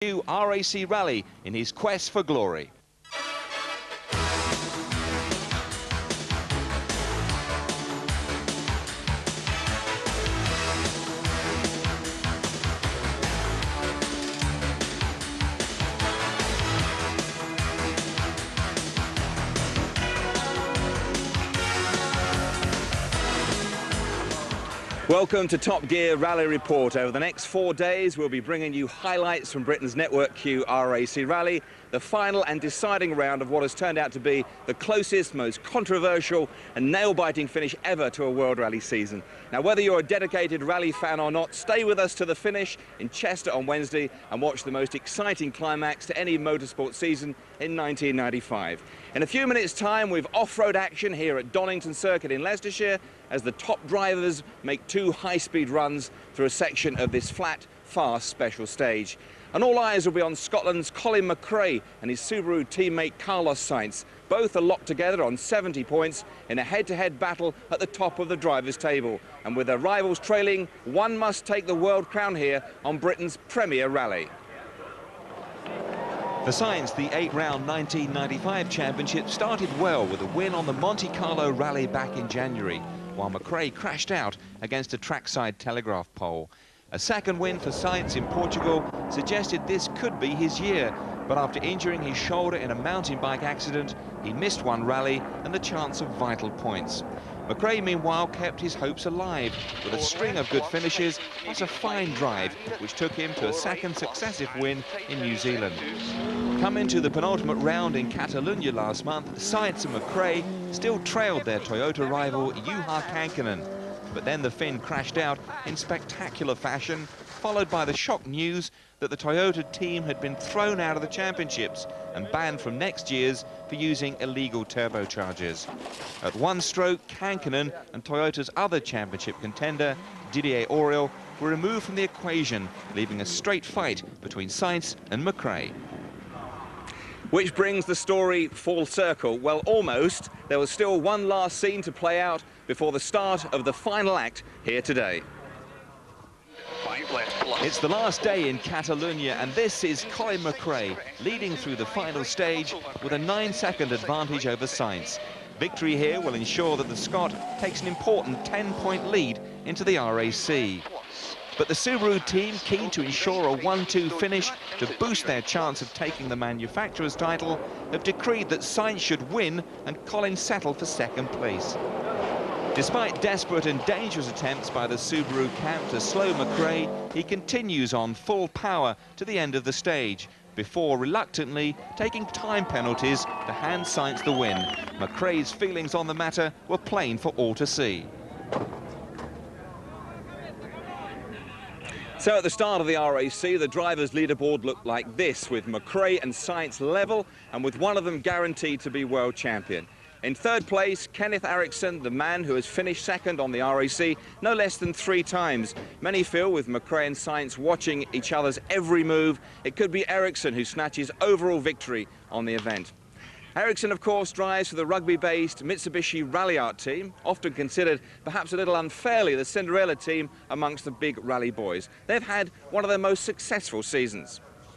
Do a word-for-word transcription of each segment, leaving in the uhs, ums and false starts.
New R A C Rally in his quest for glory. Welcome to Top Gear Rally Report. Over the next four days, we'll be bringing you highlights from Britain's Network Q R A C Rally, the final and deciding round of what has turned out to be the closest, most controversial and nail-biting finish ever to a World Rally season. Now, whether you're a dedicated rally fan or not, stay with us to the finish in Chester on Wednesday and watch the most exciting climax to any motorsport season in nineteen ninety-five. In a few minutes' time, we've off-road action here at Donington Circuit in Leicestershire as the top drivers make two high-speed runs through a section of this flat, fast special stage. And all eyes will be on Scotland's Colin McRae and his Subaru teammate Carlos Sainz. Both are locked together on seventy points in a head-to-head battle at the top of the drivers' table. And with their rivals trailing, one must take the world crown here on Britain's premier rally. For Sainz, the eight-round nineteen ninety-five championship started well with a win on the Monte Carlo rally back in January, while McRae crashed out against a trackside telegraph pole. A second win for Sainz in Portugal suggested this could be his year, but after injuring his shoulder in a mountain bike accident, he missed one rally and the chance of vital points. McRae, meanwhile, kept his hopes alive with a string of good finishes, plus a fine drive, which took him to a second successive win in New Zealand. Coming to the penultimate round in Catalonia last month, Sainz and McRae still trailed their Toyota rival Juha Kankkunen. But then the Finn crashed out in spectacular fashion, followed by the shock news that the Toyota team had been thrown out of the championships and banned from next year's for using illegal turbochargers. At one stroke, Kankkunen and Toyota's other championship contender, Didier Auriol, were removed from the equation, leaving a straight fight between Sainz and McRae. Which brings the story full circle. Well, almost. There was still one last scene to play out before the start of the final act here today. It's the last day in Catalonia, and this is Colin McRae leading through the final stage with a nine-second advantage over Sainz. Victory here will ensure that the Scot takes an important ten-point lead into the R A C. But the Subaru team, keen to ensure a one two finish to boost their chance of taking the manufacturer's title, have decreed that Sainz should win and Colin settle for second place. Despite desperate and dangerous attempts by the Subaru camp to slow McRae, he continues on full power to the end of the stage, before reluctantly taking time penalties to hand Sainz the win. McRae's feelings on the matter were plain for all to see. So at the start of the R A C, the drivers' leaderboard looked like this, with McRae and Sainz level, and with one of them guaranteed to be world champion. In third place, Kenneth Eriksson, the man who has finished second on the R A C no less than three times. Many feel with McRae and Sainz watching each other's every move, it could be Eriksson who snatches overall victory on the event. Eriksson, of course, drives for the rugby-based Mitsubishi Ralliart team, often considered, perhaps a little unfairly, the Cinderella team amongst the big rally boys. They've had one of their most successful seasons.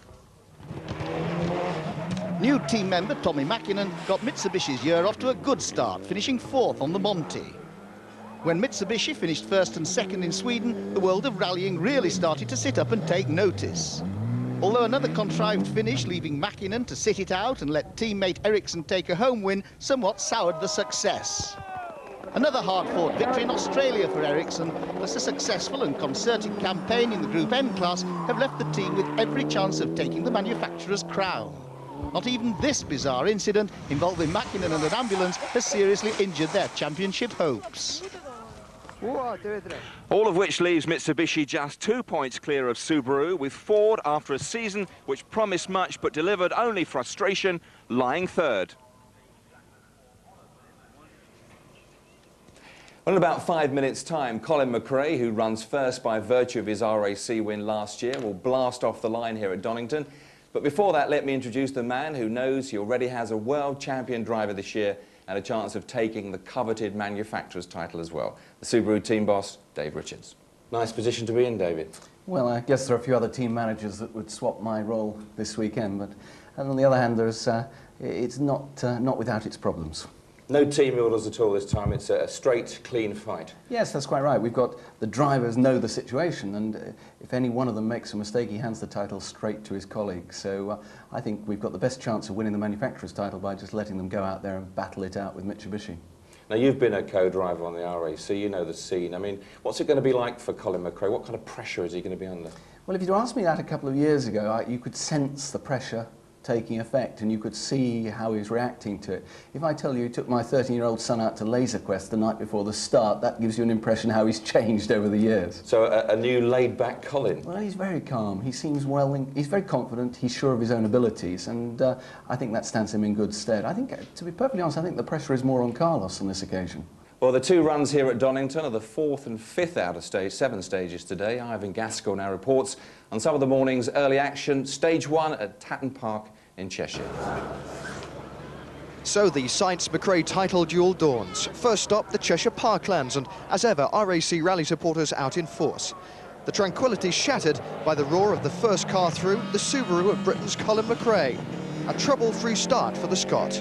New team member Tommi Mäkinen got Mitsubishi's year off to a good start, finishing fourth on the Monte. When Mitsubishi finished first and second in Sweden, the world of rallying really started to sit up and take notice. Although another contrived finish, leaving Mäkinen to sit it out and let teammate Eriksson take a home win, somewhat soured the success. Another hard-fought victory in Australia for Eriksson, plus a successful and concerted campaign in the Group M class have left the team with every chance of taking the manufacturer's crown. Not even this bizarre incident involving Mäkinen and an ambulance has seriously injured their championship hopes. All of which leaves Mitsubishi just two points clear of Subaru, with Ford, after a season which promised much but delivered only frustration, lying third. Well, in about five minutes' time, Colin McRae, who runs first by virtue of his R A C win last year, will blast off the line here at Donington. But before that, let me introduce the man who knows he already has a world champion driver this year and a chance of taking the coveted manufacturer's title as well. The Subaru team boss, Dave Richards. Nice position to be in, David. Well, I guess there are a few other team managers that would swap my role this weekend, but and on the other hand, there's, uh, it's not, uh, not without its problems. No team orders at all this time. It's a straight, clean fight. Yes, that's quite right. We've got the drivers know the situation, and uh, if any one of them makes a mistake, he hands the title straight to his colleague. So uh, I think we've got the best chance of winning the manufacturer's title by just letting them go out there and battle it out with Mitsubishi. Now, you've been a co-driver on the R A C, you know the scene. I mean, what's it going to be like for Colin McRae? What kind of pressure is he going to be under? Well, if you'd asked me that a couple of years ago, I, you could sense the pressure taking effect, and you could see how he's reacting to it. If I tell you he took my thirteen-year-old son out to Laser Quest the night before the start, that gives you an impression how he's changed over the years. So a, a new laid-back Colin? Well, he's very calm. He seems well, in, he's very confident, he's sure of his own abilities, and uh, I think that stands him in good stead. I think, uh, to be perfectly honest, I think the pressure is more on Carlos on this occasion. Well, the two runs here at Donington are the fourth and fifth out of stage, seven stages today. Ivan Gaskell now reports on some of the morning's early action. Stage one at Tatton Park in Cheshire. So the Sainz-McRae title duel dawns. First stop, the Cheshire Parklands, and as ever, R A C rally supporters out in force. The tranquility shattered by the roar of the first car through, the Subaru of Britain's Colin McRae. A trouble-free start for the Scot.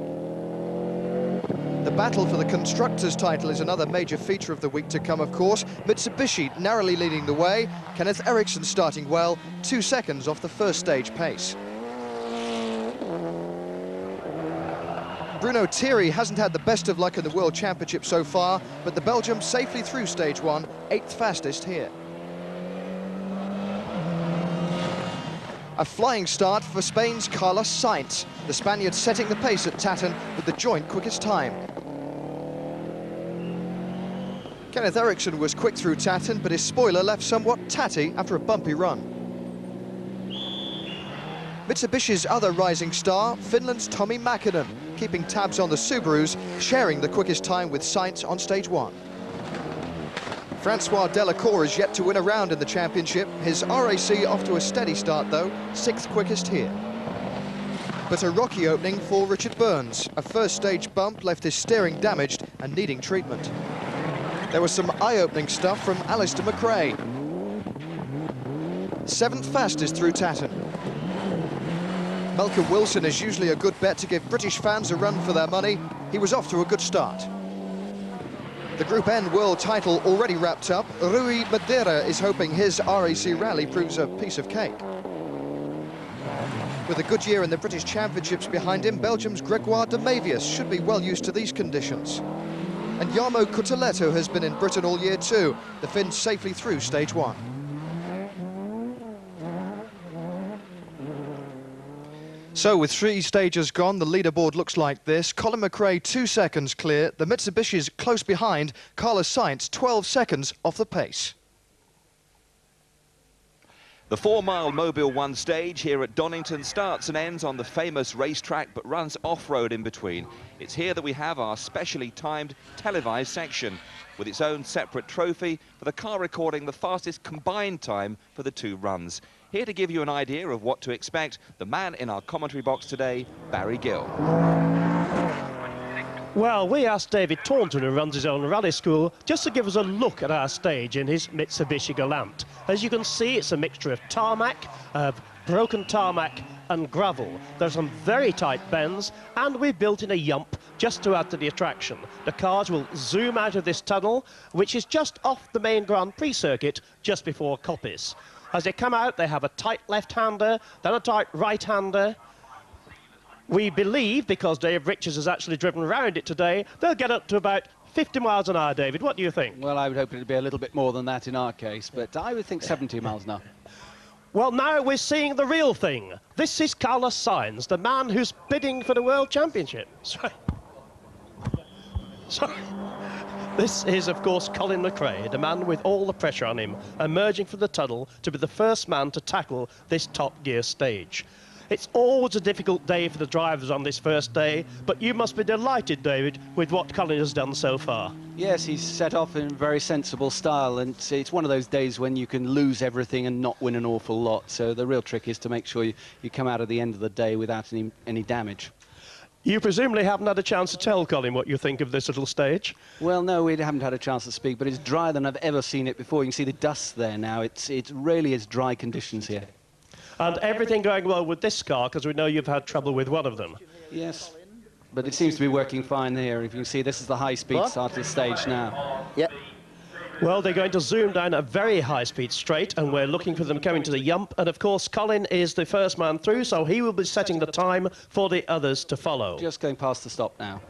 The battle for the Constructors' title is another major feature of the week to come, of course. Mitsubishi narrowly leading the way. Kenneth Eriksson starting well, two seconds off the first stage pace. Bruno Thierry hasn't had the best of luck in the World Championship so far, but the Belgium safely through stage one, eighth fastest here. A flying start for Spain's Carlos Sainz, the Spaniard setting the pace at Tatton with the joint quickest time. Kenneth Eriksson was quick through Tatton, but his spoiler left somewhat tatty after a bumpy run. Mitsubishi's other rising star, Finland's Tommi Mäkinen, keeping tabs on the Subarus, sharing the quickest time with Sainz on stage one. Francois Delacour is yet to win a round in the championship. His R A C off to a steady start, though, sixth quickest here. But a rocky opening for Richard Burns. A first stage bump left his steering damaged and needing treatment. There was some eye-opening stuff from Alistair McRae. Seventh fastest through Tatton. Malcolm Wilson is usually a good bet to give British fans a run for their money. He was off to a good start. The Group N world title already wrapped up. Rui Madeira is hoping his R A C rally proves a piece of cake. With a good year in the British Championships behind him, Belgium's Gregoire de Mavius should be well used to these conditions. And Jarmo Kutuletto has been in Britain all year too. The Finns safely through stage one. So with three stages gone, the leaderboard looks like this. Colin McRae two seconds clear. The Mitsubishi's close behind. Carlos Sainz twelve seconds off the pace. The four-mile Mobile One stage here at Donington starts and ends on the famous racetrack but runs off-road in between. It's here that we have our specially timed televised section with its own separate trophy for the car recording the fastest combined time for the two runs. Here to give you an idea of what to expect, the man in our commentary box today, Barry Gill. Well, we asked David Taunton, who runs his own rally school, just to give us a look at our stage in his Mitsubishi Galant. As you can see, it's a mixture of tarmac, of broken tarmac and gravel. There's some very tight bends, and we've built in a yump just to add to the attraction. The cars will zoom out of this tunnel, which is just off the main Grand Prix circuit, just before Coppice. As they come out, they have a tight left-hander, then a tight right-hander. We believe, because Dave Richards has actually driven around it today, they'll get up to about fifty miles an hour, David. What do you think? Well, I would hope it would be a little bit more than that in our case, but I would think seventy miles an hour. Well, now we're seeing the real thing. This is Carlos Sainz, the man who's bidding for the World Championship. Sorry. Sorry. This is, of course, Colin McRae, the man with all the pressure on him, emerging from the tunnel to be the first man to tackle this Top Gear stage. It's always a difficult day for the drivers on this first day, but you must be delighted, David, with what Colin has done so far. Yes, he's set off in very sensible style, and it's one of those days when you can lose everything and not win an awful lot. So the real trick is to make sure you, you come out at the end of the day without any, any damage. You presumably haven't had a chance to tell Colin what you think of this little stage. Well, no, we haven't had a chance to speak, but it's drier than I've ever seen it before. You can see the dust there now. It's, it really is dry conditions here. And everything going well with this car, because we know you've had trouble with one of them. Yes, but it seems to be working fine here. If you can see, this is the high-speed start of the stage now. Yep. Well, they're going to zoom down a very high-speed straight, and we're looking for them coming to the yump. And, of course, Colin is the first man through, so he will be setting the time for the others to follow. Just going past the stop now.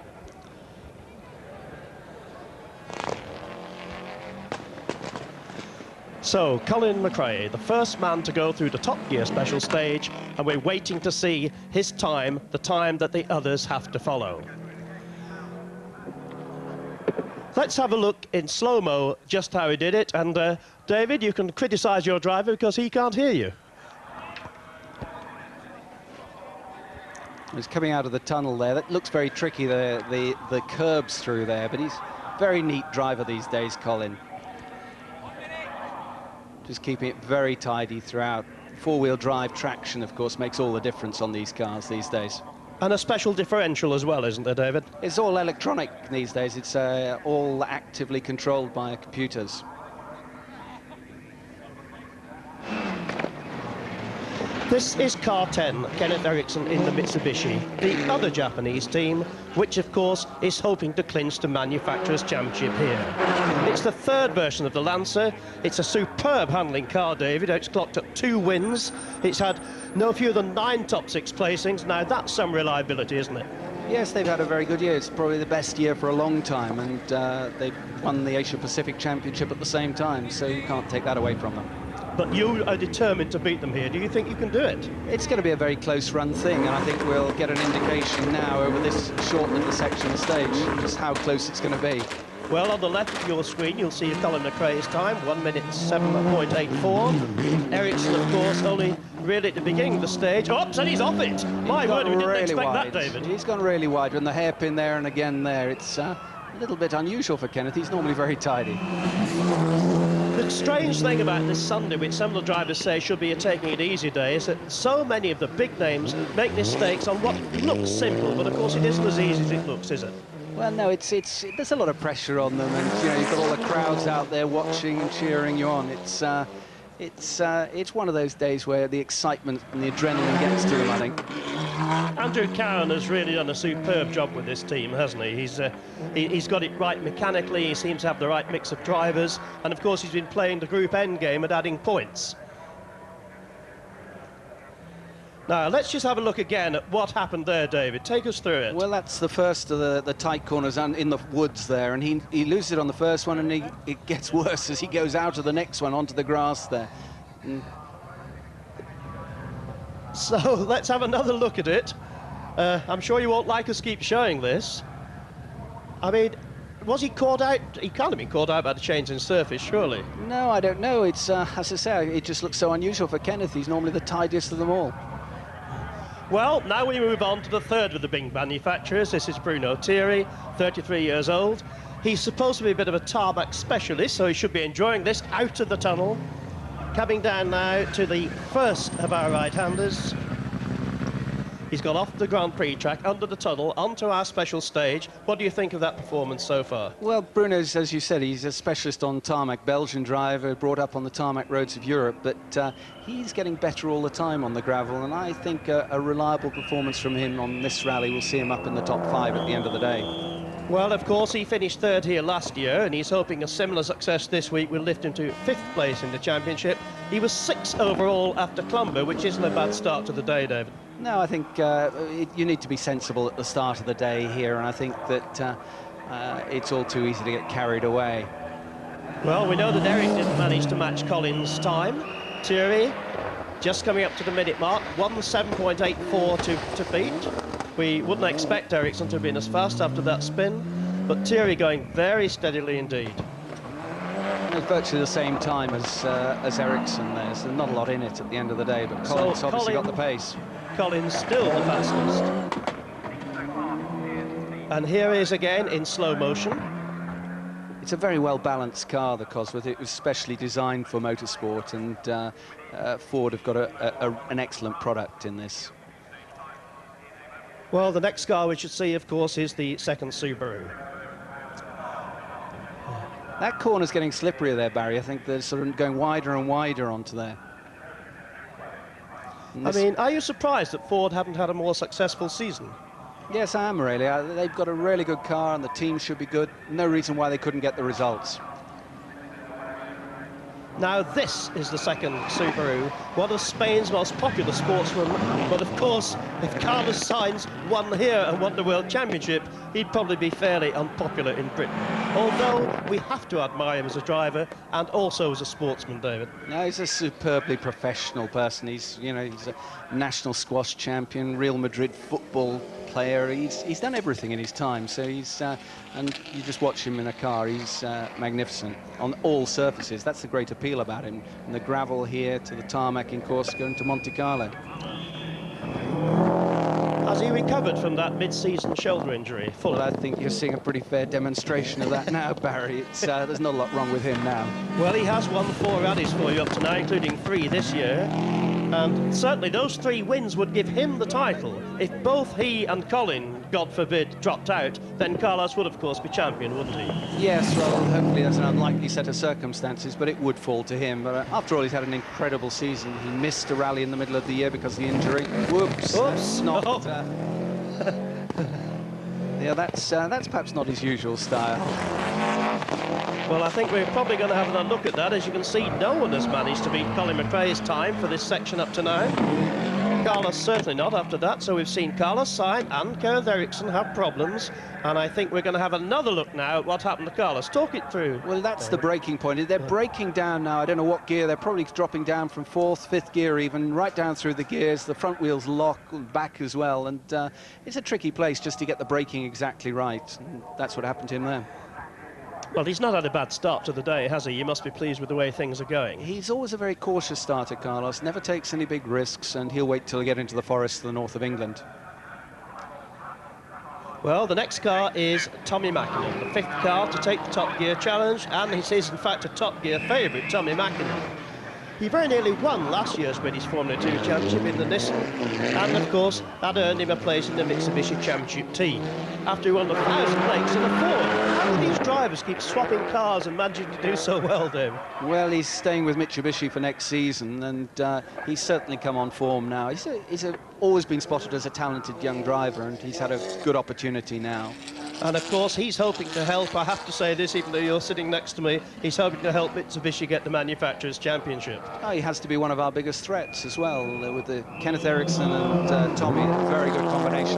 So, Colin McRae, the first man to go through the Top Gear special stage, and we're waiting to see his time, the time that the others have to follow. Let's have a look in slow-mo just how he did it. And, uh, David, you can criticise your driver because he can't hear you. He's coming out of the tunnel there. That looks very tricky, the, the, the curbs through there, but he's a very neat driver these days, Colin. Just keeping it very tidy throughout. Four-wheel drive traction, of course, makes all the difference on these cars these days. And a special differential as well, isn't there, David? It's all electronic these days. It's uh, all actively controlled by computers. This is car ten, Kenneth Eriksson in the Mitsubishi, the other Japanese team, which of course is hoping to clinch the Manufacturers' Championship here. It's the third version of the Lancer. It's a superb handling car, David. It's clocked at two wins. It's had no fewer than nine top six placings. Now that's some reliability, isn't it? Yes, they've had a very good year. It's probably the best year for a long time, and uh, they've won the Asia Pacific Championship at the same time, so you can't take that away from them. But you are determined to beat them here. Do you think you can do it? It's going to be a very close run thing, and I think we'll get an indication now over this short little section of stage just how close it's going to be. Well, on the left of your screen, you'll see Colin McRae's time, one minute seven point eight four. Eriksson, of course, only really at the beginning of the stage. Oops, and he's off it! My word, we didn't really expect wide. that, David. He's gone really wide, and the hairpin there and again there. It's uh, a little bit unusual for Kenneth. He's normally very tidy. The strange thing about this Sunday, which some of the drivers say should be a taking it easy day, is that so many of the big names make mistakes on what looks simple, but of course it isn't as easy as it looks, is it? Well, no, it's it's there's a lot of pressure on them, and you know you've got all the crowds out there watching and cheering you on. It's uh, it's uh, it's one of those days where the excitement and the adrenaline gets to them, I think. Andrew Cowan has really done a superb job with this team, hasn't he? He's, uh, he, he's got it right mechanically, he seems to have the right mix of drivers, and of course he's been playing the Group N game and adding points. Now, let's just have a look again at what happened there, David. Take us through it. Well, that's the first of the, the tight corners and in the woods there, and he, he loses it on the first one, and he, it gets worse as he goes out of the next one onto the grass there. And so let's have another look at it. Uh, I'm sure you won't like us keep showing this. I mean, was he caught out? He can't have been caught out by the change in surface, surely. No, I don't know. It's, uh, as I say, it just looks so unusual for Kenneth. He's normally the tidiest of them all. Well, now we move on to the third of the big manufacturers. This is Bruno Thierry, thirty-three years old. He's supposed to be a bit of a tarmac specialist, so he should be enjoying this out of the tunnel. Coming down now to the first of our right-handers. He's gone off the Grand Prix track, under the tunnel, onto our special stage. What do you think of that performance so far? Well, Bruno's, as you said, he's a specialist on tarmac, Belgian driver, brought up on the tarmac roads of Europe, but uh, he's getting better all the time on the gravel, and I think a, a reliable performance from him on this rally will see him up in the top five at the end of the day. Well, of course, he finished third here last year, and he's hoping a similar success this week will lift him to fifth place in the championship. He was sixth overall after Clumber, which isn't a bad start to the day, David. No, I think uh, it, you need to be sensible at the start of the day here, and I think that uh, uh, it's all too easy to get carried away. Well, we know that Eric didn't manage to match Colin's time. Thierry, just coming up to the minute mark, one seven point eight four to, to beat. We wouldn't expect Eriksson to have been as fast after that spin, but Thierry going very steadily indeed. It's virtually the same time as uh, as Eriksson. There's not a lot in it at the end of the day, but Colin's so obviously Colin, got the pace. Colin's still the fastest. And here he is again in slow motion. It's a very well-balanced car, the Cosworth. It was specially designed for motorsport, and uh, uh, Ford have got a, a, a, an excellent product in this. Well, the next car we should see, of course, is the second Subaru. That corner's getting slipperier there, Barry. I think they're sort of going wider and wider onto there. And I this- mean, are you surprised that Ford haven't had a more successful season? Yes, I am really. Uh, They've got a really good car and the team should be good. No reason why they couldn't get the results. Now, this is the second Subaru, one of Spain's most popular sportsmen. But of course, if Carlos Sainz won here and won the World Championship, he'd probably be fairly unpopular in Britain. Although we have to admire him as a driver and also as a sportsman, David. No, he's a superbly professional person. He's, you know, he's a national squash champion, Real Madrid football player. He's he's done everything in his time. So he's uh, and you just watch him in a car. He's uh, magnificent on all surfaces. That's the great appeal about him. From the gravel here to the tarmac in Corsica and to Monte Carlo. Has he recovered from that mid-season shoulder injury fully? Well, I think you're seeing a pretty fair demonstration of that now, Barry. It's, uh, there's not a lot wrong with him now. Well, he has won four rallies for you up to now, including three this year. And certainly those three wins would give him the title. If both he and Colin, God forbid, dropped out, then Carlos would, of course, be champion, wouldn't he? Yes, well, hopefully that's an unlikely set of circumstances, but it would fall to him. But uh, after all, he's had an incredible season. He missed a rally in the middle of the year because of the injury. Whoops. Oops. Not, Oh. uh, yeah, that's, uh, that's perhaps not his usual style. Well, I think we're probably going to have another look at that. As you can see, no one has managed to beat Colin McRae's time for this section up to now. Carlos certainly not after that. So we've seen Carlos Sainz and Kenneth Eriksson have problems. And I think we're going to have another look now at what happened to Carlos. Talk it through. Well, that's the breaking point. They're breaking down now. I don't know what gear. They're probably dropping down from fourth, fifth gear even, right down through the gears. The front wheels lock, back as well. And uh, it's a tricky place just to get the braking exactly right. And that's what happened to him there. Well, he's not had a bad start to the day, has he? You must be pleased with the way things are going. He's always a very cautious starter, Carlos. Never takes any big risks, and he'll wait till he get into the forests to the north of England. Well, the next car is Tommi Mäkinen, the fifth car to take the Top Gear Challenge, and he is, in fact, a Top Gear favourite, Tommi Mäkinen. He very nearly won last year's British Formula two Championship in the Nissan, and of course that earned him a place in the Mitsubishi Championship team. After he won a thousand lakes in a Ford. How do these drivers keep swapping cars and managing to do so well, Dave? Well, he's staying with Mitsubishi for next season, and uh, he's certainly come on form now. He's, a, he's a, always been spotted as a talented young driver, and he's had a good opportunity now. And of course he's hoping to help, I have to say this even though you're sitting next to me, he's hoping to help Mitsubishi get the Manufacturers' Championship. Oh, he has to be one of our biggest threats as well, uh, with the Kenneth Eriksson and uh, Tommy. A very good combination.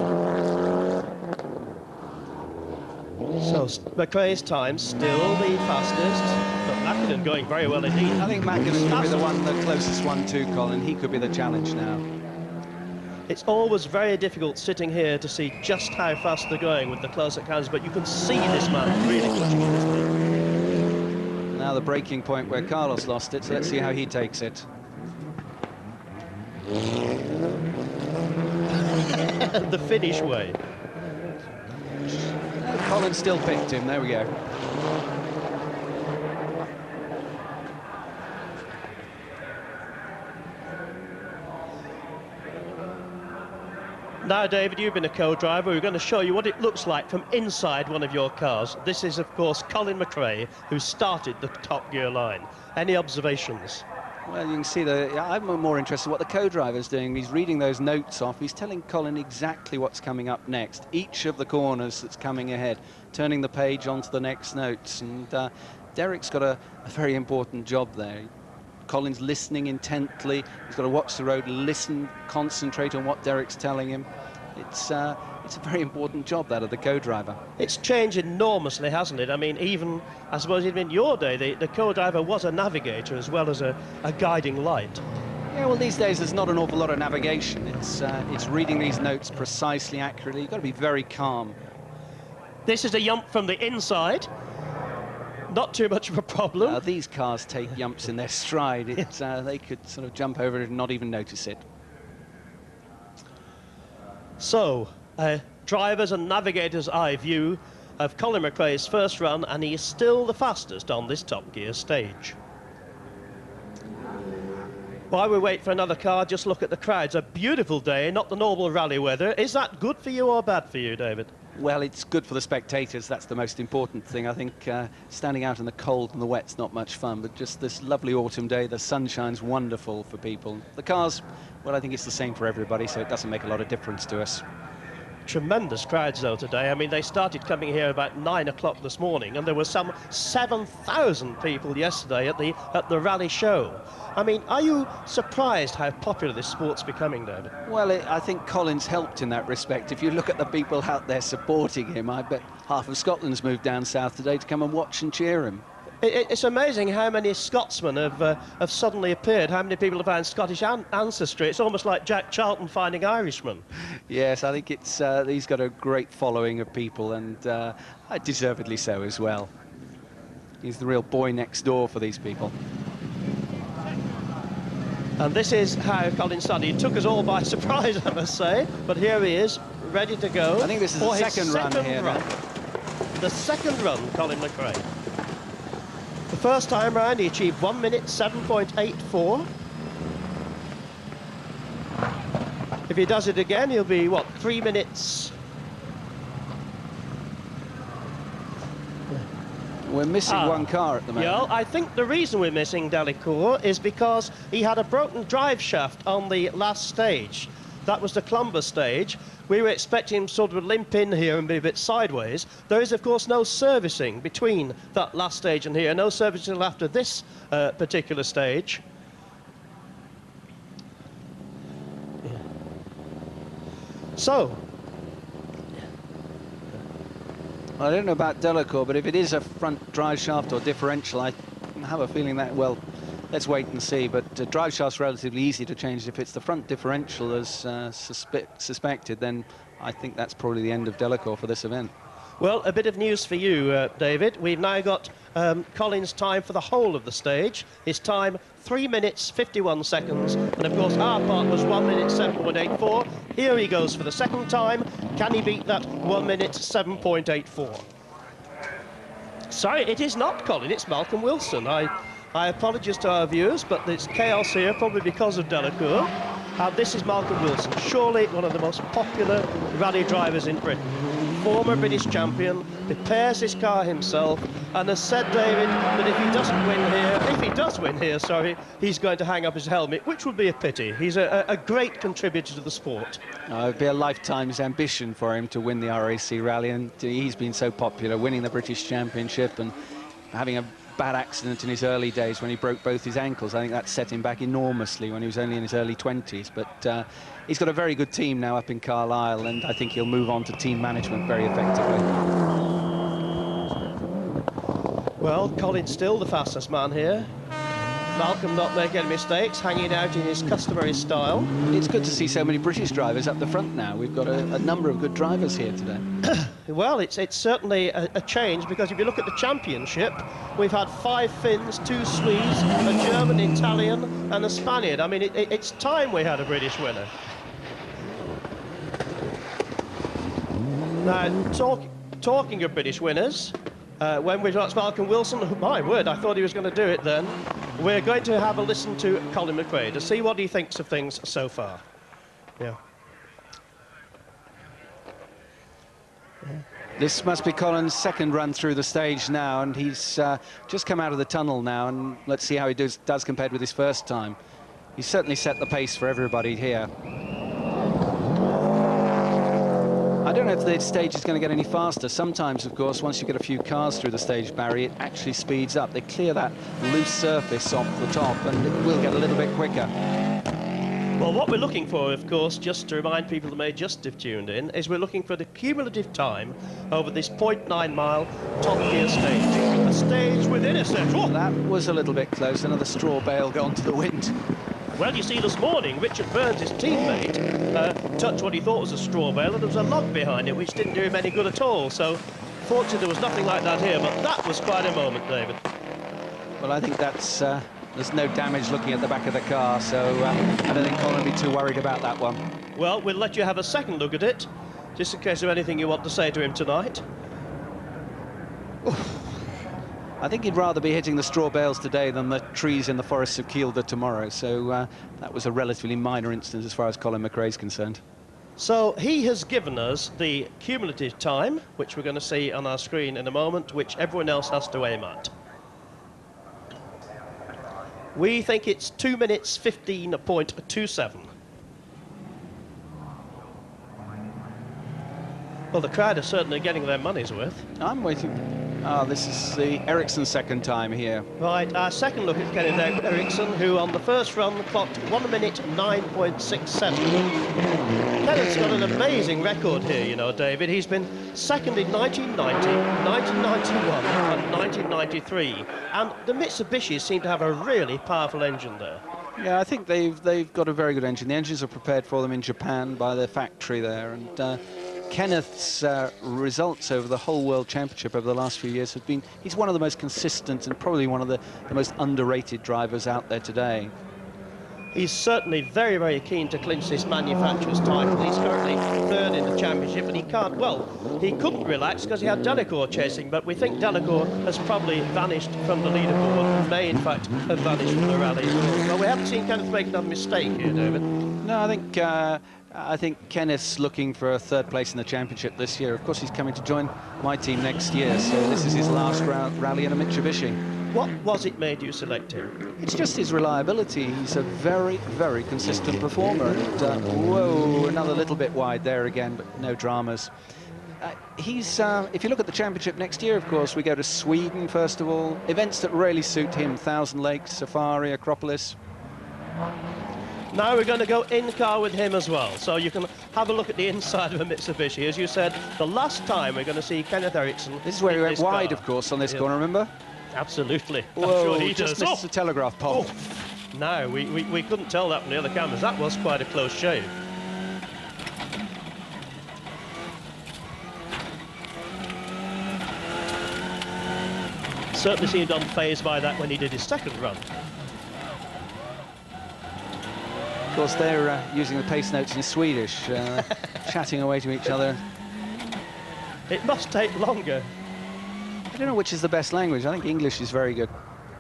So McRae's time still the fastest, but Mäkinen going very well indeed. I think Mäkinen could be the one, the closest one to Colin. He could be the challenge now. It's always very difficult sitting here to see just how fast they're going with the close-up cameras, but you can see this man really pushing it. Now the breaking point where Carlos lost it, so let's see how he takes it. The finish way. Colin still picked him, there we go. Now, David, you've been a co-driver. We're going to show you what it looks like from inside one of your cars. This is, of course, Colin McRae, who started the Top Gear line. Any observations? Well, you can see the. I'm more interested in what the co-driver's doing. He's reading those notes off. He's telling Colin exactly what's coming up next. Each of the corners that's coming ahead, turning the page onto the next notes. And uh, Derek's got a, a very important job there. Colin's listening intently. He's got to watch the road, listen, concentrate on what Derek's telling him. It's uh, it's a very important job, that of the co-driver. It's changed enormously, hasn't it? I mean, even, I suppose, even in your day, the, the co-driver was a navigator as well as a, a guiding light. Yeah, well, these days there's not an awful lot of navigation. It's, uh, it's reading these notes precisely, accurately. You've got to be very calm. This is a yump from the inside. Not too much of a problem. Uh, these cars take yumps in their stride. It's, uh, they could sort of jump over it and not even notice it. So, a driver's and navigator's eye view of Colin McRae's first run, and he is still the fastest on this Top Gear stage. While we wait for another car, just look at the crowds. A beautiful day, not the normal rally weather. Is that good for you or bad for you, David? Well, it's good for the spectators. That's the most important thing. I think uh, standing out in the cold and the wet's not much fun, but just this lovely autumn day, the sunshine's wonderful for people. The cars, well, I think it's the same for everybody, so it doesn't make a lot of difference to us. Tremendous crowds, though, today. I mean, they started coming here about nine o'clock this morning, and there were some seven thousand people yesterday at the at the rally show. I mean, are you surprised how popular this sport's becoming, David? Well, it, I think Collins helped in that respect. If you look at the people out there supporting him, I bet half of Scotland's moved down south today to come and watch and cheer him. It, it's amazing how many Scotsmen have, uh, have suddenly appeared, how many people have found Scottish an ancestry. It's almost like Jack Charlton finding Irishmen. Yes, I think it's uh, he's got a great following of people, and uh, deservedly so as well. He's the real boy next door for these people. And this is how Colin Studdie took us all by surprise, I must say. But here he is, ready to go. I think this is the second, second run here. Run. The second run, Colin McRae. The first time round, he achieved one minute seven point eight four. If he does it again, he'll be, what, three minutes... We're missing ah. one car at the moment. Yeah, I think the reason we're missing Delacour is because he had a broken drive shaft on the last stage. That was the Clumber stage. We were expecting him sort of limp in here and be a bit sideways. There is, of course, no servicing between that last stage and here. No servicing until after this uh, particular stage. Yeah. So... I don't know about Delacour, but if it is a front drive shaft or differential, I have a feeling that, well, let's wait and see. But uh, drive shaft's relatively easy to change. If it's the front differential as uh, suspe suspected, then I think that's probably the end of Delacour for this event. Well, a bit of news for you, uh, David. We've now got um, Collins' time for the whole of the stage. His time, three minutes, fifty-one seconds. And, of course, our part was one minute, seven point eight four. Here he goes for the second time. Can he beat that one minute, seven point eight four? Sorry, it is not Colin, it's Malcolm Wilson. I, I apologise to our viewers, but there's chaos here, probably because of Delacour. And this is Malcolm Wilson, surely one of the most popular rally drivers in Britain. Former British champion, prepares his car himself, and has said, David, that if he doesn't win here, if he does win here, sorry, he's going to hang up his helmet, which would be a pity. He's a, a great contributor to the sport. Uh, it would be a lifetime's ambition for him to win the R A C rally, and he's been so popular, winning the British Championship and having a bad accident in his early days when he broke both his ankles. I think that set him back enormously when he was only in his early twenties, but uh, he's got a very good team now up in Carlisle, and I think he'll move on to team management very effectively. Well, Colin's still the fastest man here. Malcolm not making any mistakes, hanging out in his customary style. It's good to see so many British drivers up the front now. We've got a, a number of good drivers here today. Well, it's, it's certainly a, a change, because if you look at the championship, we've had five Finns, two Swedes, a German, Italian and a Spaniard. I mean, it, it, it's time we had a British winner. Now, talk, talking of British winners, uh, when we watched Malcolm Wilson, oh, my word, I thought he was going to do it then. We're going to have a listen to Colin McRae to see what he thinks of things so far. Yeah. This must be Colin's second run through the stage now, and he's uh, just come out of the tunnel now, and let's see how he does, does compared with his first time. He's certainly set the pace for everybody here. I don't know if the stage is going to get any faster. Sometimes, of course, once you get a few cars through the stage barrier, it actually speeds up. They clear that loose surface off the top, and it will get a little bit quicker. Well, what we're looking for, of course, just to remind people that may just have tuned in, is we're looking for the cumulative time over this point nine mile top gear stage. A stage within a stage. Oh. That was a little bit close. Another straw bale gone to the wind. Well, you see, this morning, Richard Burns, his teammate, uh, touched what he thought was a straw bale, and there was a log behind it, which didn't do him any good at all. So, fortunately, there was nothing like that here, but that was quite a moment, David. Well, I think that's... Uh, there's no damage looking at the back of the car, so uh, I don't think Colin will be too worried about that one. Well, we'll let you have a second look at it, just in case of anything you want to say to him tonight. I think he'd rather be hitting the straw bales today than the trees in the forests of Kielder tomorrow. So uh, that was a relatively minor instance as far as Colin McRae is concerned. So he has given us the cumulative time, which we're going to see on our screen in a moment, which everyone else has to aim at. We think it's two minutes fifteen point two seven. Well, the crowd are certainly getting their money's worth. I'm waiting. Ah, this is the Ericsson second time here. Right, our second look at Kenneth Eriksson, who on the first run clocked one minute nine point six seven. Kenneth's got an amazing record here, you know, David. He's been second in nineteen ninety, nineteen ninety-one and nineteen ninety-three. And the Mitsubishis seem to have a really powerful engine there. Yeah, I think they've, they've got a very good engine. The engines are prepared for them in Japan by their factory there. And uh, Kenneth's uh, results over the whole World Championship over the last few years have been, he's one of the most consistent and probably one of the, the most underrated drivers out there today. He's certainly very, very keen to clinch this manufacturer's title. He's currently third in the championship, and he can't, well, he couldn't relax because he had Delacour chasing, but we think Delacour has probably vanished from the leaderboard, and may in fact have vanished from the rally. Well, we haven't seen Kenneth make another mistake here, David. No, I think uh, I think Kenneth's looking for a third place in the championship this year. Of course, he's coming to join my team next year, so this is his last round rally in a Mitsubishi. What was it made you select him? It's just his reliability. He's a very, very consistent performer. And, uh, whoa, another little bit wide there again, but no dramas. Uh, he's, uh, if you look at the championship next year, of course, we go to Sweden, first of all. Events that really suit him, Thousand Lakes, Safari, Acropolis. Now we're going to go in-car with him as well, so you can have a look at the inside of a Mitsubishi. As you said, the last time we're going to see Kenneth Eriksson. This is where he went wide, car. of course, on this Yeah. corner, remember? Absolutely. Whoa, I'm sure he just does. missed the telegraph pole. Oh. No, we, we, we couldn't tell that from the other cameras. That was quite a close shave. Certainly seemed unfazed by that when he did his second run. Of course, they're uh, using the pace notes in Swedish, uh, chatting away to each other. It must take longer. I don't know which is the best language. I think English is very good.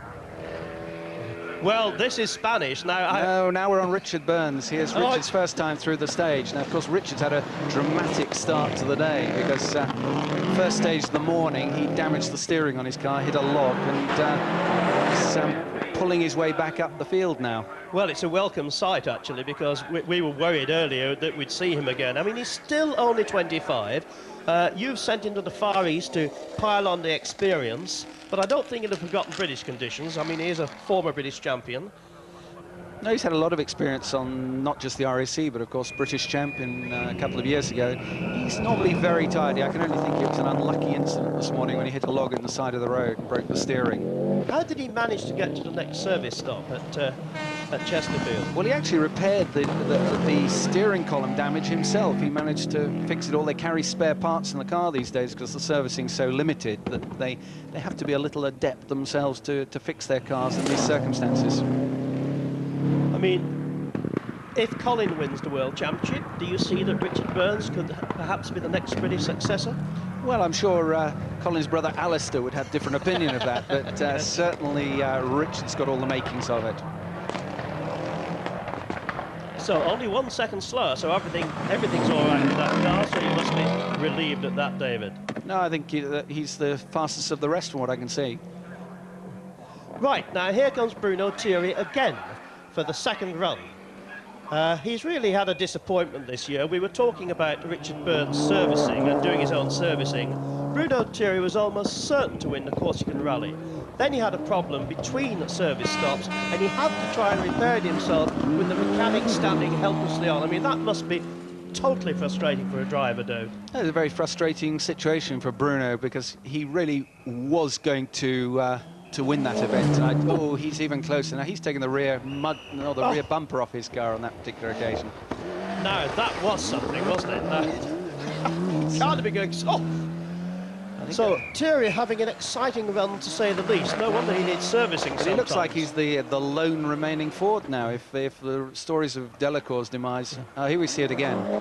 Well, this is Spanish. Now, I... No, now we're on Richard Burns. Here's Oh, Richard's first time through the stage. Now, of course, Richard's had a dramatic start to the day because uh, first stage of the morning, he damaged the steering on his car, hit a log, and uh, he's um, pulling his way back up the field now. Well, it's a welcome sight, actually, because we, we were worried earlier that we'd see him again. I mean, he's still only twenty-five. Uh, you've sent him to the Far East to pile on the experience, but I don't think he'd have forgotten British conditions. I mean, he is a former British champion. No, he's had a lot of experience on not just the R A C, but of course British champion uh, a couple of years ago. He's normally very tidy. I can only think it was an unlucky incident this morning when he hit a log in the side of the road and broke the steering. How did he manage to get to the next service stop at, uh, at Chesterfield? Well, he actually repaired the, the, the steering column damage himself. He managed to fix it all. They carry spare parts in the car these days because the servicing's so limited that they, they have to be a little adept themselves to, to fix their cars in these circumstances. I mean, if Colin wins the World Championship, do you see that Richard Burns could perhaps be the next British successor? Well, I'm sure uh, Colin's brother Alistair would have a different opinion of that, but uh, certainly uh, Richard's got all the makings of it. So only one second slower, so everything everything's all right with that car, so you must be relieved at that, David. No, I think he, uh, he's the fastest of the rest from what I can see. Right, now here comes Bruno Thierry again for the second run. Uh, he's really had a disappointment this year. We were talking about Richard Burns servicing and doing his own servicing. Bruno Thierry was almost certain to win the Corsican Rally. Then he had a problem between service stops, and he had to try and repair it himself with the mechanic standing helplessly on. I mean, that must be totally frustrating for a driver, Dave. It's a very frustrating situation for Bruno because he really was going to uh, to win that event. And I, oh, he's even closer now. He's taken the rear mud, no, the oh. rear bumper off his car on that particular occasion. Now that was something, wasn't it? That can't be going. Oh. So Thierry having an exciting run, to say the least. No wonder he needs servicing. But sometimes. he looks like he's the the lone remaining Ford now. If if the stories of Delacour's demise, oh, here we see it again.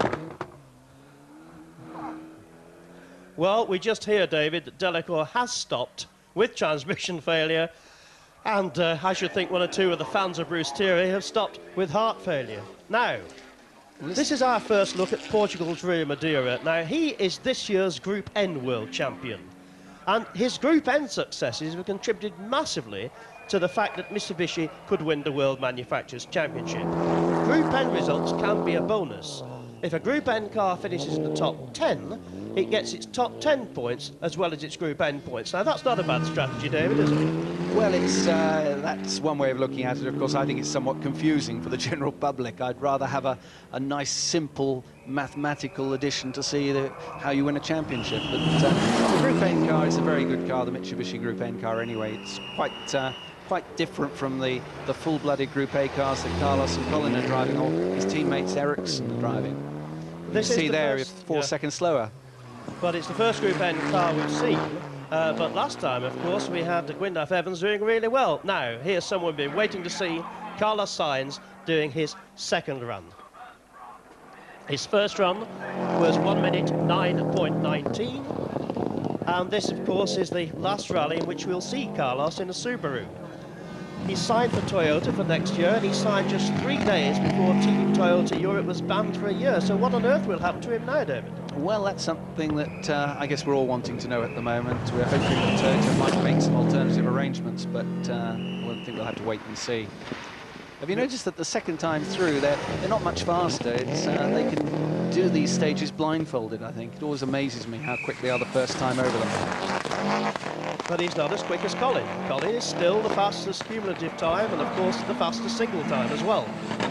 Well, we just hear, David, that Delacour has stopped with transmission failure. And uh, I should think one or two of the fans of Bruce Thierry have stopped with heart failure. Now, this is our first look at Portugal's Rio Madeira. Now, he is this year's Group N world champion. And his Group N successes have contributed massively to the fact that Mitsubishi could win the World Manufacturers' Championship. Group N results can be a bonus. If a Group N car finishes in the top ten, it gets its top ten points as well as its Group N points. Now, that's not a bad strategy, David, is it? Well, it's, uh, that's one way of looking at it. Of course, I think it's somewhat confusing for the general public. I'd rather have a, a nice, simple mathematical addition to see the, how you win a championship. But uh, the Group N car is a very good car, the Mitsubishi Group N car anyway. It's quite... Uh, quite different from the, the full-blooded Group A cars that Carlos and Colin are driving, or his teammates Ericsson are driving. This you see the there, first, four yeah. seconds slower. But it's the first Group N car we've seen. Uh, but last time, of course, we had Gwyndaf Evans doing really well. Now, here's someone we've been waiting to see, Carlos Sainz, doing his second run. His first run was one minute nine point one nine. And this, of course, is the last rally in which we'll see Carlos in a Subaru. He signed for Toyota for next year, and he signed just three days before Team Toyota Europe was banned for a year. So what on earth will happen to him now, David? Well, that's something that uh, I guess we're all wanting to know at the moment. We're hoping that Toyota might make some alternative arrangements, but uh, I think we'll have to wait and see. Have you noticed that the second time through, they're, they're not much faster? It's, uh, they can do these stages blindfolded, I think. It always amazes me how quick they are the first time over them. But he's not as quick as Colin. Colin is still the fastest cumulative time, and of course the fastest single time as well.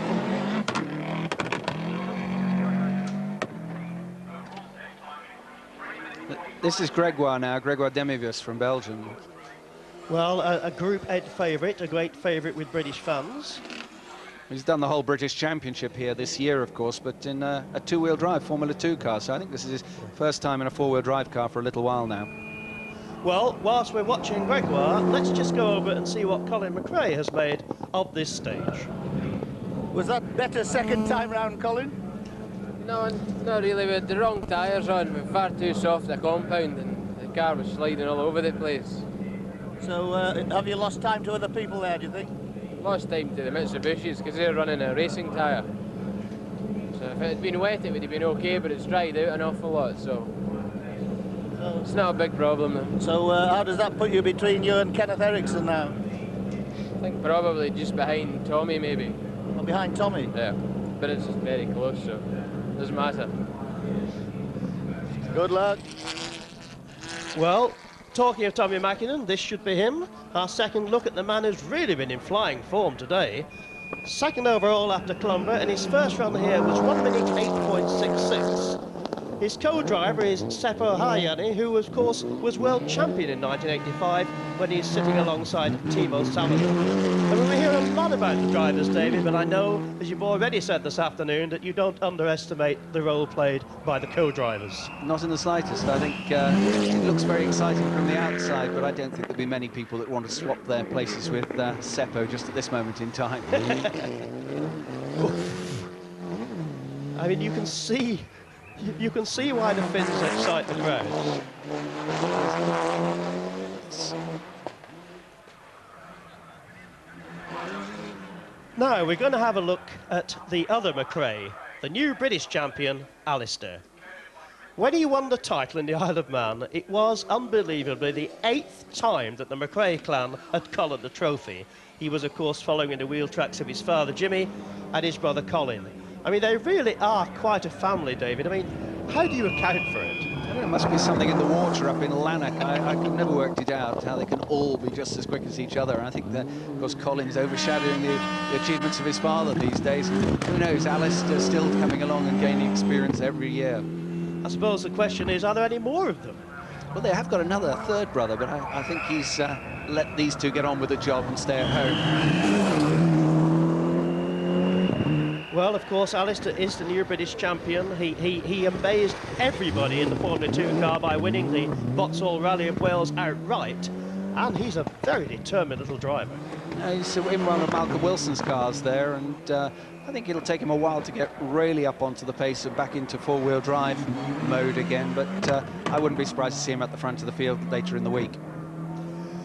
This is Gregoire now, Gregoire Demivius from Belgium. Well, a, a Group Ed favourite, a great favourite with British fans. He's done the whole British Championship here this year, of course, but in a, a two-wheel drive Formula two car, so I think this is his first time in a four-wheel drive car for a little while now. Well, whilst we're watching Gregoire, let's just go over and see what Colin McRae has made of this stage. Was that better second time round, Colin? No, not really. We had the wrong tyres on, with far too soft a compound, and the car was sliding all over the place. So, uh, have you lost time to other people there, do you think? Lost time to the Mitsubishis because they're running a racing tyre. So if it had been wet, it would have been okay, but it's dried out an awful lot, so so it's not a big problem though. So, uh, how does that put you between you and Kenneth Ericsson now? I think probably just behind Tommy, maybe. Well, behind Tommy? Yeah, but it's very close, so it doesn't matter. Good luck. Well, talking of Tommy Mäkinen, this should be him. Our second look at the man who's really been in flying form today. Second overall after Clumber, and his first run here was one minute eight point six six. His co-driver is Seppo Harjanne, who of course was world champion in nineteen eighty-five when he's sitting alongside Timo Salonen. I mean, we hear a lot about the drivers, David, but I know, as you've already said this afternoon, that you don't underestimate the role played by the co-drivers. Not in the slightest. I think uh, it looks very exciting from the outside, but I don't think there'll be many people that want to swap their places with uh, Seppo just at this moment in time. I mean, you can see, you, you can see why the Finns excite the crowd. Now we're going to have a look at the other McRae, the new British champion, Alistair. When he won the title in the Isle of Man, it was unbelievably the eighth time that the McRae clan had collared the trophy. He was, of course, following in the wheel tracks of his father Jimmy and his brother Colin. I mean, they really are quite a family, David. I mean, how do you account for it? I don't know, it must be something in the water up in Lanark. I, I could never worked it out, how they can all be just as quick as each other. And I think that, of course, Colin's overshadowing the, the achievements of his father these days. And who knows, Alistair's still coming along and gaining experience every year. I suppose the question is, are there any more of them? Well, they have got another third brother, but I, I think he's uh, let these two get on with the job and stay at home. Well, of course, Alistair is the new British champion. He, he, he amazed everybody in the Formula two car by winning the Vauxhall Rally of Wales outright. And he's a very determined little driver. Uh, he's in one of Malcolm Wilson's cars there, and uh, I think it'll take him a while to get really up onto the pace and back into four-wheel drive mode again, but uh, I wouldn't be surprised to see him at the front of the field later in the week.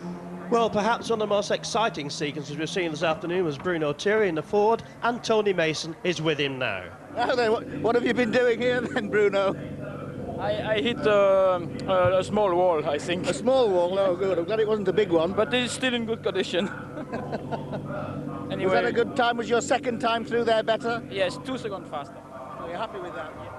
Well, perhaps one of the most exciting sequences we've seen this afternoon was Bruno Thierry in the Ford, and Tony Mason is with him now. Now then, what, what have you been doing here then, Bruno? I, I hit uh, a, a small wall, I think. A small wall? Oh, good. I'm glad it wasn't a big one. But it's still in good condition. Anyway. Was that a good time? Was your second time through there better? Yes, two seconds faster. Are you happy with that? Yeah.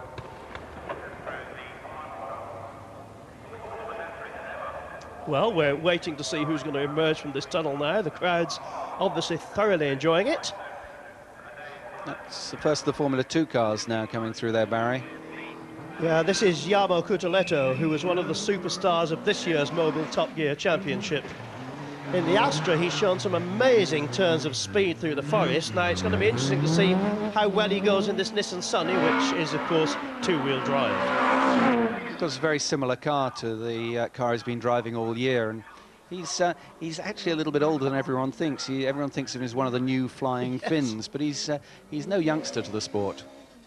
Well, we're waiting to see who's going to emerge from this tunnel now. The crowd's obviously thoroughly enjoying it. That's the first of the Formula Two cars now coming through there, Barry. Yeah, this is Jarmo Cutuletto, who was one of the superstars of this year's Mobil Top Gear Championship. In the Astra, he's shown some amazing turns of speed through the forest. Now, it's going to be interesting to see how well he goes in this Nissan Sunny, which is, of course, two-wheel drive. It's a very similar car to the uh, car he's been driving all year, and he's uh, he's actually a little bit older than everyone thinks. He, everyone thinks of him as one of the new flying yes. Finns, but he's uh, he's no youngster to the sport.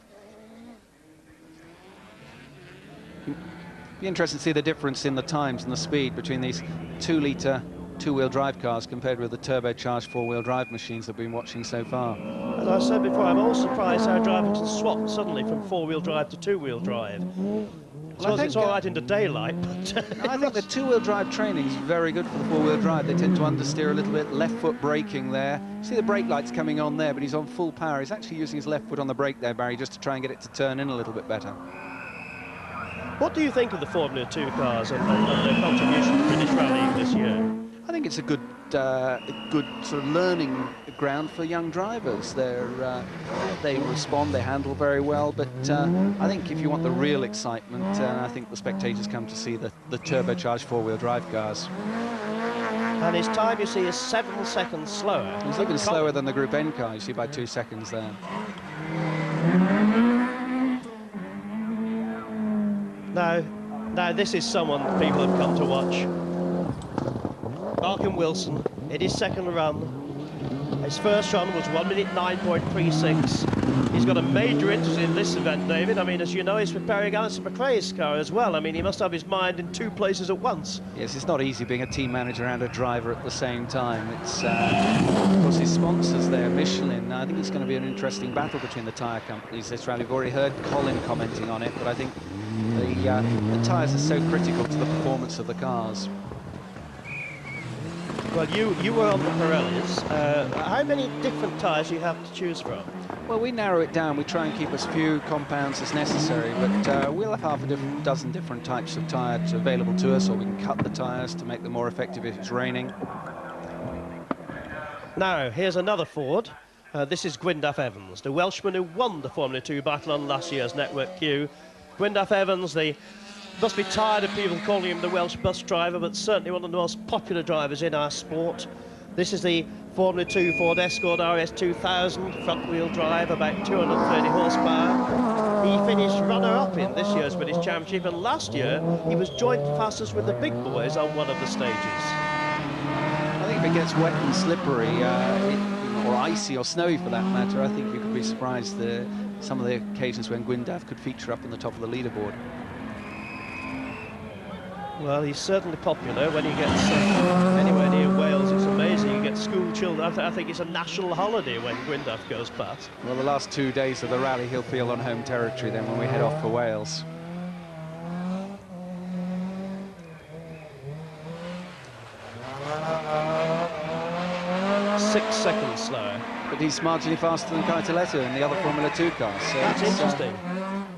Be interesting to see the difference in the times and the speed between these two-litre two-wheel drive cars compared with the turbocharged four-wheel drive machines that we've been watching so far. As I said before, I'm all surprised how drivers can swap suddenly from four-wheel drive to two-wheel drive. I suppose it's all right in the daylight, but... I think the two-wheel drive training is very good for the four-wheel drive. They tend to understeer a little bit, left foot braking there. See the brake lights coming on there, but he's on full power. He's actually using his left foot on the brake there, Barry, just to try and get it to turn in a little bit better. What do you think of the Formula Two cars and, and, and their contribution to British rallying this year? I think it's a good, uh, a good sort of learning ground for young drivers. They're, uh, they respond, they handle very well, but uh, I think if you want the real excitement, uh, I think the spectators come to see the, the turbocharged four-wheel drive cars. And his time, you see, is seven seconds slower. He's even slower than the Group N car, you see, by two seconds there. Now, now this is someone people have come to watch. Malcolm Wilson, in his second run. His first run was one minute nine point three six. He's got a major interest in this event, David. I mean, as you know, he's preparing Alison McRae's car as well. I mean, he must have his mind in two places at once. Yes, it's not easy being a team manager and a driver at the same time. It's, uh, of course, his sponsors there, Michelin. I think it's going to be an interesting battle between the tyre companies this rally. We've already heard Colin commenting on it, but I think the, uh, the tyres are so critical to the performance of the cars. Well, you, you were on the Pirellis. Uh, how many different tyres do you have to choose from? Well, we narrow it down. We try and keep as few compounds as necessary, but uh, we'll have half a different, dozen different types of tyres available to us, or we can cut the tyres to make them more effective if it's raining. Now, here's another Ford. Uh, this is Gwyndaf Evans, the Welshman who won the Formula Two battle on last year's Network Q. Gwyndaf Evans, the must be tired of people calling him the Welsh bus driver, but certainly one of the most popular drivers in our sport. This is the Formula Two Ford Escort R S two thousand, front-wheel drive, about two hundred thirty horsepower. He finished runner-up in this year's British Championship, and last year he was joint fastest with the big boys on one of the stages. I think if it gets wet and slippery, uh, it, or icy or snowy for that matter, I think you could be surprised uh, some of the occasions when Gwyndaf could feature up on the top of the leaderboard. Well, he's certainly popular when he gets uh, anywhere near Wales. It's amazing. You get school children. I, th I think it's a national holiday when Gwyndaf goes past. Well, the last two days of the rally, he'll feel on home territory then when we head off for Wales. Six seconds slower. But he's marginally faster than Cutuletto in the other Formula Two cars. So That's interesting. Uh,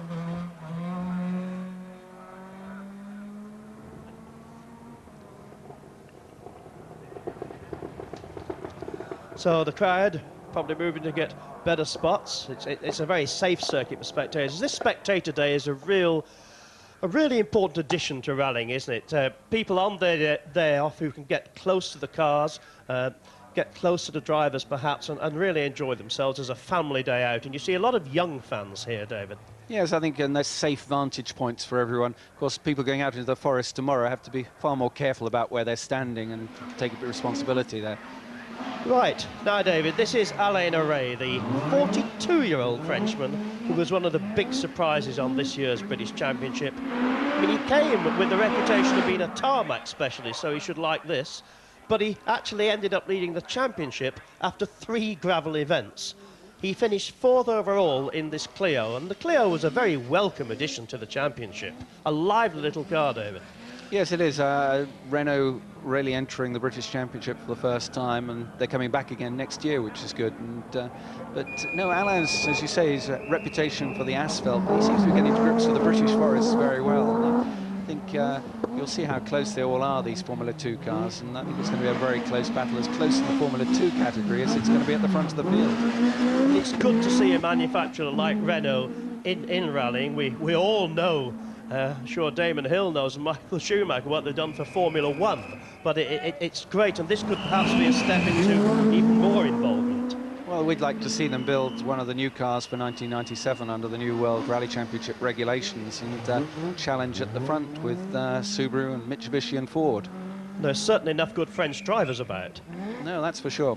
So the crowd probably moving to get better spots. It's, it, it's a very safe circuit for spectators. This spectator day is a real, a really important addition to rallying, isn't it? Uh, people on their day off who can get close to the cars, uh, get close to the drivers perhaps, and, and really enjoy themselves as a family day out. And you see a lot of young fans here, David. Yes, I think and there's safe vantage points for everyone. Of course, people going out into the forest tomorrow have to be far more careful about where they're standing and take a bit of responsibility there. Right, now David, this is Alain Arey, the forty-two-year-old Frenchman who was one of the big surprises on this year's British Championship. I mean, he came with the reputation of being a tarmac specialist, so he should like this. but he actually ended up leading the championship after three gravel events. He finished fourth overall in this Clio, and the Clio was a very welcome addition to the championship. A lively little car, David. Yes, it is. Uh, Renault really entering the British Championship for the first time, and they're coming back again next year, which is good. And, uh, but no, Alain's, as you say, his uh, reputation for the asphalt, but he seems to be getting to grips with the British forests very well. And I think uh, you'll see how close they all are, these Formula Two cars, and I think it's going to be a very close battle, as close in the Formula Two category as it's going to be at the front of the field. It's good to see a manufacturer like Renault in, in rallying. We, we all know, uh, sure Damon Hill knows, and Michael Schumacher, what they've done for Formula One, but it, it, it's great, and this could perhaps be a step into even more involvement. Well, we'd like to see them build one of the new cars for nineteen ninety-seven under the new World Rally Championship regulations, and uh, challenge at the front with uh, Subaru and Mitsubishi and Ford. There's certainly enough good French drivers about. No, that's for sure.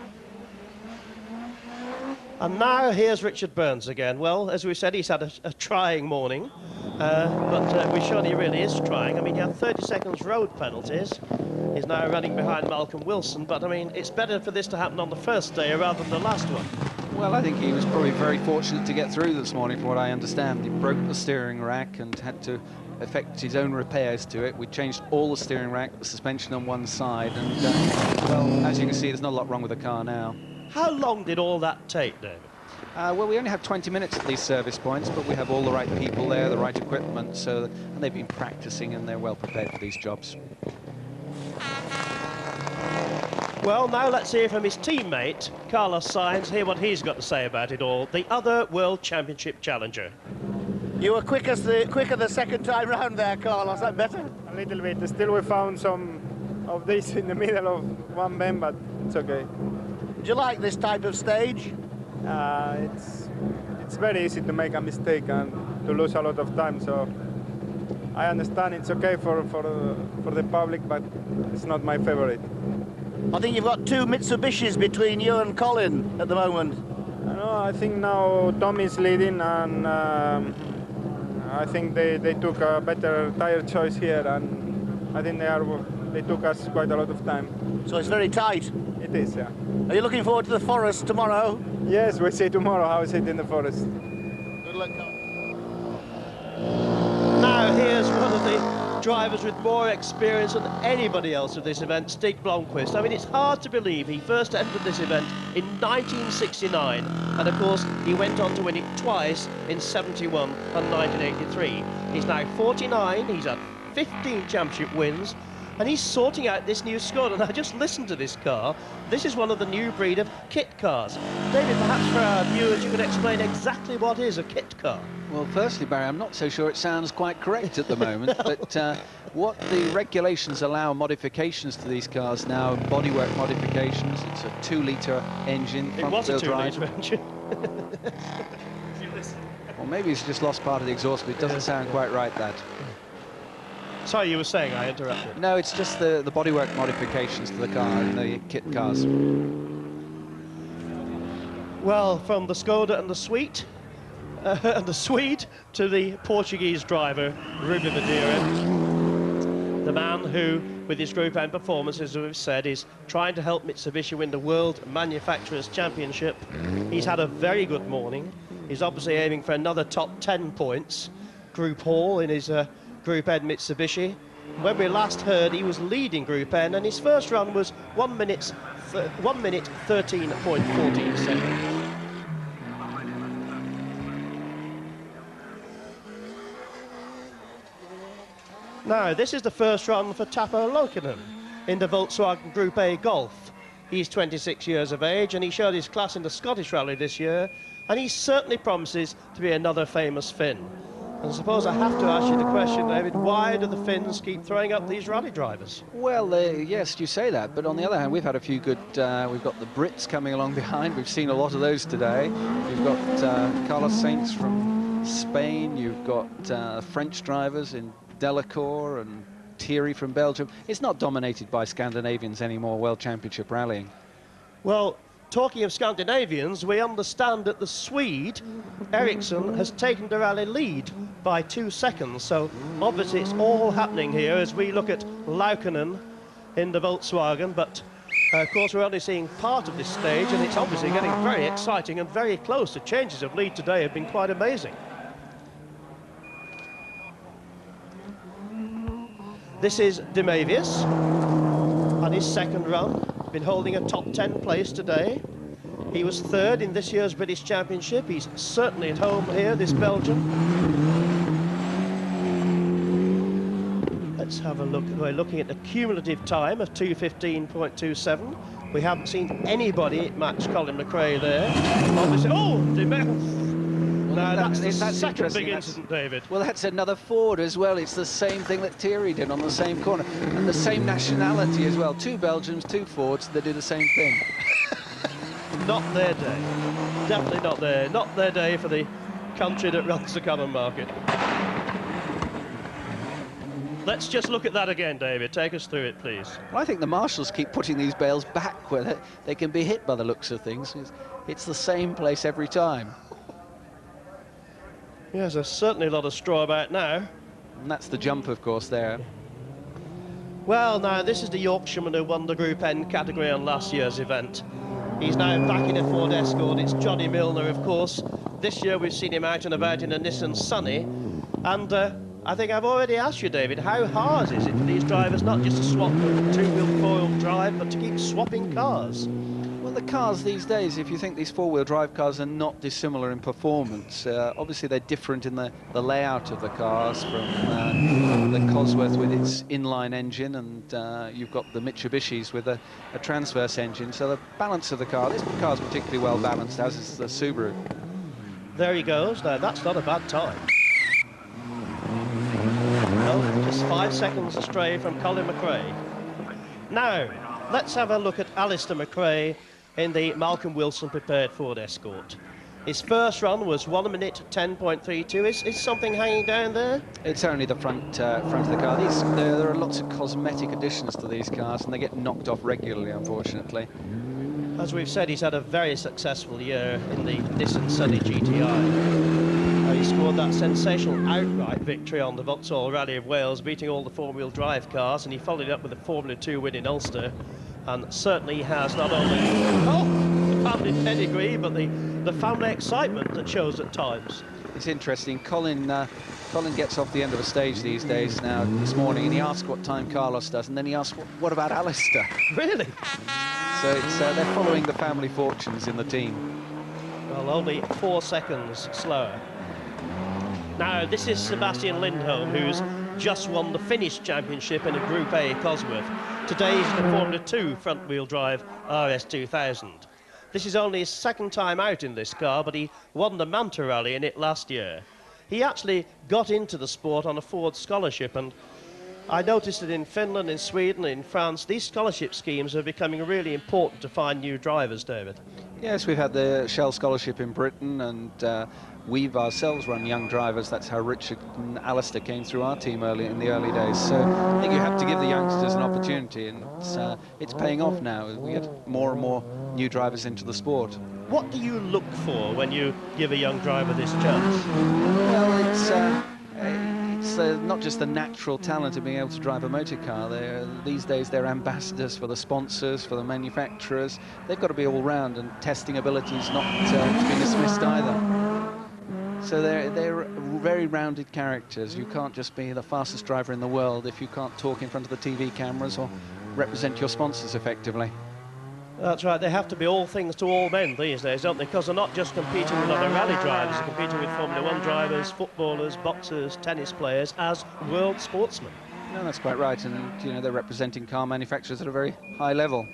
And now here's Richard Burns again. Well, as we said, he's had a, a trying morning, uh, but uh, we're sure he really is trying. I mean, he had thirty seconds road penalties. He's now running behind Malcolm Wilson, but I mean, it's better for this to happen on the first day rather than the last one. Well, I think he was probably very fortunate to get through this morning, from what I understand. He broke the steering rack and had to effect his own repairs to it. We changed all the steering rack, the suspension on one side, and uh, well, as you can see, there's not a lot wrong with the car now. How long did all that take, David? Uh, well, we only have twenty minutes at these service points, but we have all the right people there, the right equipment, so and they've been practicing and they're well prepared for these jobs. Well, now let's hear from his teammate, Carlos Sainz, hear what he's got to say about it all, the other World Championship challenger. You were quick as the, quicker the second time round there, Carlos, that better? A little bit. Still we found some of this in the middle of one bend, but it's okay. Do you like this type of stage? Uh, it's, it's very easy to make a mistake and to lose a lot of time, so I understand it's okay for, for, uh, for the public, but it's not my favorite. I think you've got two Mitsubishis between you and Colin at the moment. I know, I think now Tom is leading, and um, I think they, they took a better tire choice here, and I think they, are, they took us quite a lot of time. So it's very tight? It is, yeah. Are you looking forward to the forest tomorrow? Yes, we'll see tomorrow how is it in the forest. Good luck, Colin. Now here's one of the drivers with more experience than anybody else at this event, Stig Blomqvist. I mean, it's hard to believe he first entered this event in nineteen sixty-nine, and of course he went on to win it twice in seventy-one and nineteen eighty-three. He's now forty-nine, he's had fifteen championship wins, and he's sorting out this new squad. And I just listened to this car. This is one of the new breed of kit cars. David, perhaps for our viewers you could explain exactly what is a kit car. Well, firstly, Barry, I'm not so sure it sounds quite correct at the moment, no. but uh, what the regulations allow modifications to these cars now, bodywork modifications, it's a two-litre engine, front-wheel drive. It was a two-litre engine. Or maybe it's just lost part of the exhaust, but it doesn't sound quite right, that. Sorry, you were saying, I interrupted. No, it's just the, the bodywork modifications to the car, the kit cars. Well, from the Skoda and the Sweet, uh, and the Swede to the Portuguese driver, Rubem Barrichello, the man who, with his Group N performances, as we've said, is trying to help Mitsubishi win the World Manufacturers' Championship. He's had a very good morning. He's obviously aiming for another top ten points. Group Hall in his uh, Group N Mitsubishi. When we last heard, he was leading Group N, and his first run was one minute, one minute thirteen point one four seconds. Now, this is the first run for Tapio Laukkanen in the Volkswagen Group A Golf. He's twenty-six years of age, and he showed his class in the Scottish Rally this year, and he certainly promises to be another famous Finn. And I suppose I have to ask you the question, David, why do the Finns keep throwing up these rally drivers? Well, uh, yes, you say that, but on the other hand, we've had a few good, uh, we've got the Brits coming along behind, we've seen a lot of those today. You've got uh, Carlos Sainz from Spain, you've got uh, French drivers in Delacour and Thierry from Belgium. It's not dominated by Scandinavians anymore, World Championship rallying. Well, talking of Scandinavians, we understand that the Swede, Ericsson, has taken the rally lead by two seconds. So obviously it's all happening here as we look at Laukkanen in the Volkswagen, but uh, of course we're only seeing part of this stage, and it's obviously getting very exciting and very close. The changes of lead today have been quite amazing. This is Demavius on his second run, been holding a top ten place today. He was third in this year's British Championship. He's certainly at home here, this Belgian. Let's have a look. We're looking at the cumulative time of two fifteen point two seven. We haven't seen anybody match Colin McRae there. Obviously, oh, Demavius. No, that's the that's second big that's, incident, David. Well, that's another Ford as well. It's the same thing that Thierry did on the same corner. And the same nationality as well. Two Belgians, two Fords, they do the same thing. Not their day. Definitely not their, not their day for the country that runs the common market. Let's just look at that again, David. Take us through it, please. Well, I think the marshals keep putting these bales back where they, they can be hit by the looks of things. It's, it's the same place every time. Yes, there's certainly a lot of straw about now. And that's the jump, of course, there. Well, now, this is the Yorkshireman who won the Group N category on last year's event. He's now back in a Ford Escort. It's Johnny Milner, of course. This year we've seen him out and about in a Nissan Sunny. And uh, I think I've already asked you, David, how hard is it for these drivers not just to swap two-wheel, four-wheel drive, but to keep swapping cars? Well, the cars these days, if you think these four-wheel drive cars are not dissimilar in performance, uh, obviously they're different in the, the layout of the cars, from uh, the Cosworth with its inline engine, and uh, you've got the Mitsubishis with a, a transverse engine. So the balance of the car, this car's particularly well balanced, as is the Subaru. There he goes. Now, that's not a bad time. No, just five seconds astray from Colin McRae. Now, let's have a look at Alistair McRae in the Malcolm Wilson prepared Ford Escort. His first run was one minute ten point three two. Is, is something hanging down there? It's only the front uh, front of the car. These, there, there are lots of cosmetic additions to these cars, and they get knocked off regularly, unfortunately. As we've said, he's had a very successful year in the Nissan Sunny G T I. Uh, he scored that sensational outright victory on the Vauxhall Rally of Wales, beating all the four-wheel drive cars, and he followed it up with a Formula two win in Ulster. And certainly has not only oh, the family pedigree, but the, the family excitement that shows at times. It's interesting. Colin uh, Colin gets off the end of a stage these days now, this morning, and he asks what time Carlos does, and then he asks, what, what about Alistair? Really? So it's, uh, they're following the family fortunes in the team. Well, only four seconds slower. Now, this is Sebastian Lindholm, who's just won the Finnish Championship in a Group A Cosworth. Today he's in a Formula two front-wheel drive R S two thousand. This is only his second time out in this car, but he won the Manta Rally in it last year. He actually got into the sport on a Ford scholarship, and I noticed that in Finland, in Sweden, in France, these scholarship schemes are becoming really important to find new drivers, David. Yes, we've had the Shell Scholarship in Britain, and uh, we've ourselves run young drivers. That's how Richard and Alistair came through our team early in the early days. So I think you have to give the youngsters an opportunity, and it's, uh, it's paying off now. We get more and more new drivers into the sport. What do you look for when you give a young driver this chance? Well, it's uh, it's uh, not just the natural talent of being able to drive a motor car. They're, these days they're ambassadors for the sponsors, for the manufacturers. They've got to be all round, and testing ability is not uh, to be dismissed either. So they're, they're very rounded characters. You can't just be the fastest driver in the world if you can't talk in front of the T V cameras or represent your sponsors effectively. That's right, they have to be all things to all men these days, don't they? Because they're not just competing with other rally drivers, they're competing with Formula One drivers, footballers, boxers, tennis players, as world sportsmen. No, that's quite right, and you know, they're representing car manufacturers at a very high level.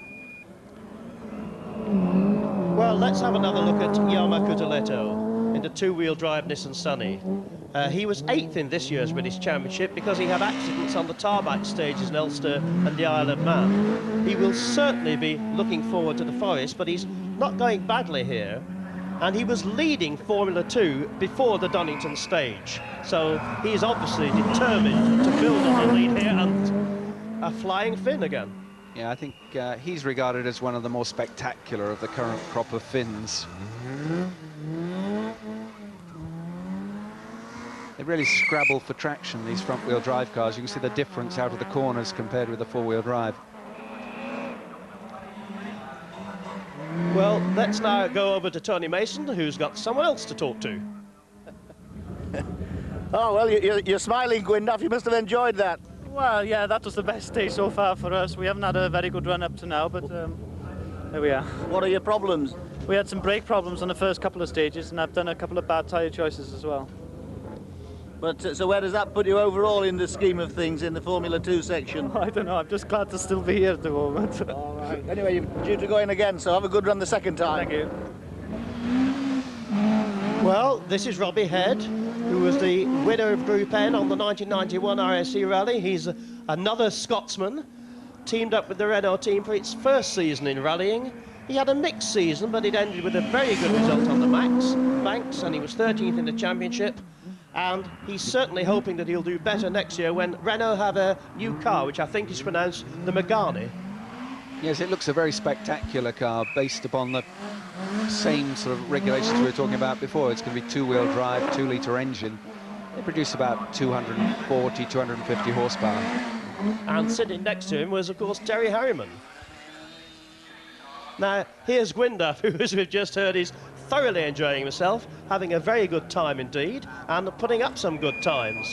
Well, let's have another look at Jorma Kutuletto in the two-wheel drive Nissan Sunny. Uh, he was eighth in this year's British Championship because he had accidents on the tarmac stages in Ulster and the Isle of Man. He will certainly be looking forward to the Forest, but he's not going badly here. And he was leading Formula two before the Donington stage. So he's obviously determined to build on the lead here, and a flying Finn again. Yeah, I think uh, he's regarded as one of the more spectacular of the current crop of Finns. They really scrabble for traction, these front-wheel drive cars. You can see the difference out of the corners compared with the four-wheel drive. Let's now go over to Tony Mason, who's got someone else to talk to. Oh, well, you, you're smiling, Gwyndaf. You must have enjoyed that. Well, yeah, that was the best day so far for us. We haven't had a very good run up to now, but um, there we are. What are your problems? We had some brake problems on the first couple of stages, and I've done a couple of bad tyre choices as well. But uh, so where does that put you overall in the scheme of things in the Formula Two section? I don't know. I'm just glad to still be here at the moment. All right. Anyway, you're due to go in again, so have a good run the second time. Thank you. Well, this is Robbie Head, who was the winner of Group N on the nineteen ninety-one R S C Rally. He's a, another Scotsman, teamed up with the Renault team for its first season in rallying. He had a mixed season, but it ended with a very good result on the Max Banks, and he was thirteenth in the championship. And he's certainly hoping that he'll do better next year when Renault have a new car, which I think is pronounced the Megane. Yes, it looks a very spectacular car based upon the same sort of regulations we were talking about before. It's going to be two-wheel drive, two-litre engine. They produce about two hundred forty, two hundred fifty horsepower. And sitting next to him was, of course, Terry Harriman. Now, here's Gwyndaf, who, as we've just heard, is thoroughly enjoying himself, having a very good time indeed, and putting up some good times.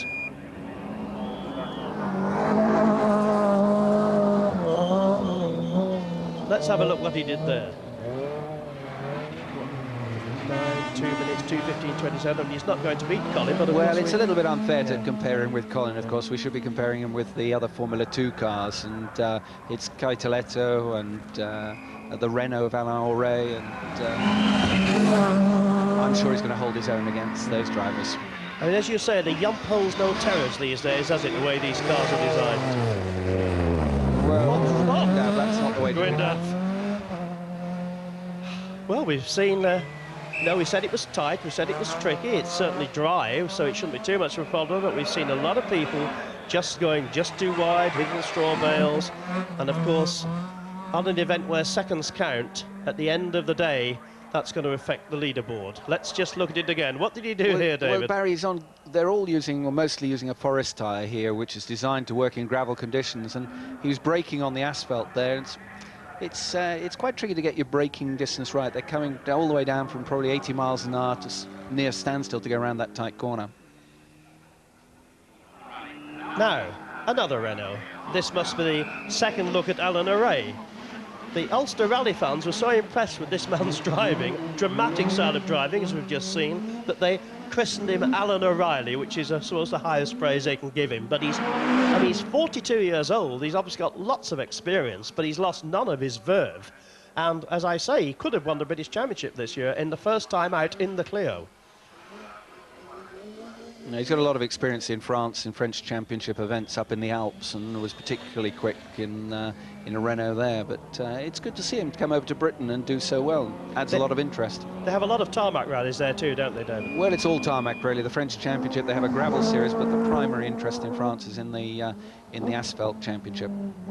Let's have a look what he did there. two minutes, two fifteen twenty-seven. He's not going to beat Colin, but... Well, it's a little bit unfair to compare him with Colin, of course. We should be comparing him with the other Formula Two cars, and uh, it's Caetteletto and uh, the Renault of Alain Auray, and uh, I'm sure he's going to hold his own against those drivers. I mean, as you say, the Yump holds no terrors these days, does it, the way these cars are designed? Well, no, that's not the way to do it. Well, we've seen... Uh, no, we said it was tight, we said it was tricky, it's certainly dry, so it shouldn't be too much of a problem, but we've seen a lot of people just going just too wide, hitting straw bales, and of course, on an event where seconds count, at the end of the day, that's going to affect the leaderboard. Let's just look at it again. What did he do well, here, David? Well, Barry's on, they're all using, or mostly using a forest tyre here, which is designed to work in gravel conditions, and he was braking on the asphalt there. It's, It's uh, it's quite tricky to get your braking distance right. They're coming all the way down from probably eighty miles an hour to near standstill to go around that tight corner. Now, another Renault. This must be the second look at Alain Auray. The Ulster Rally fans were so impressed with this man's driving, dramatic style of driving, as we've just seen, that they christened him Alan O'Reilly, which is, I suppose, the highest praise they can give him. But he's, I mean, he's forty-two years old. He's obviously got lots of experience, but he's lost none of his verve. And as I say, he could have won the British Championship this year in the first time out in the Clio. Now, he's got a lot of experience in France in French Championship events up in the Alps, and was particularly quick in uh, in a Renault there. But uh, it's good to see him come over to Britain and do so well. Adds they, a lot of interest. They have a lot of tarmac rallies there too, don't they, David? Well, it's all tarmac really. The French Championship, they have a gravel series, but the primary interest in France is in the uh, in the asphalt championship.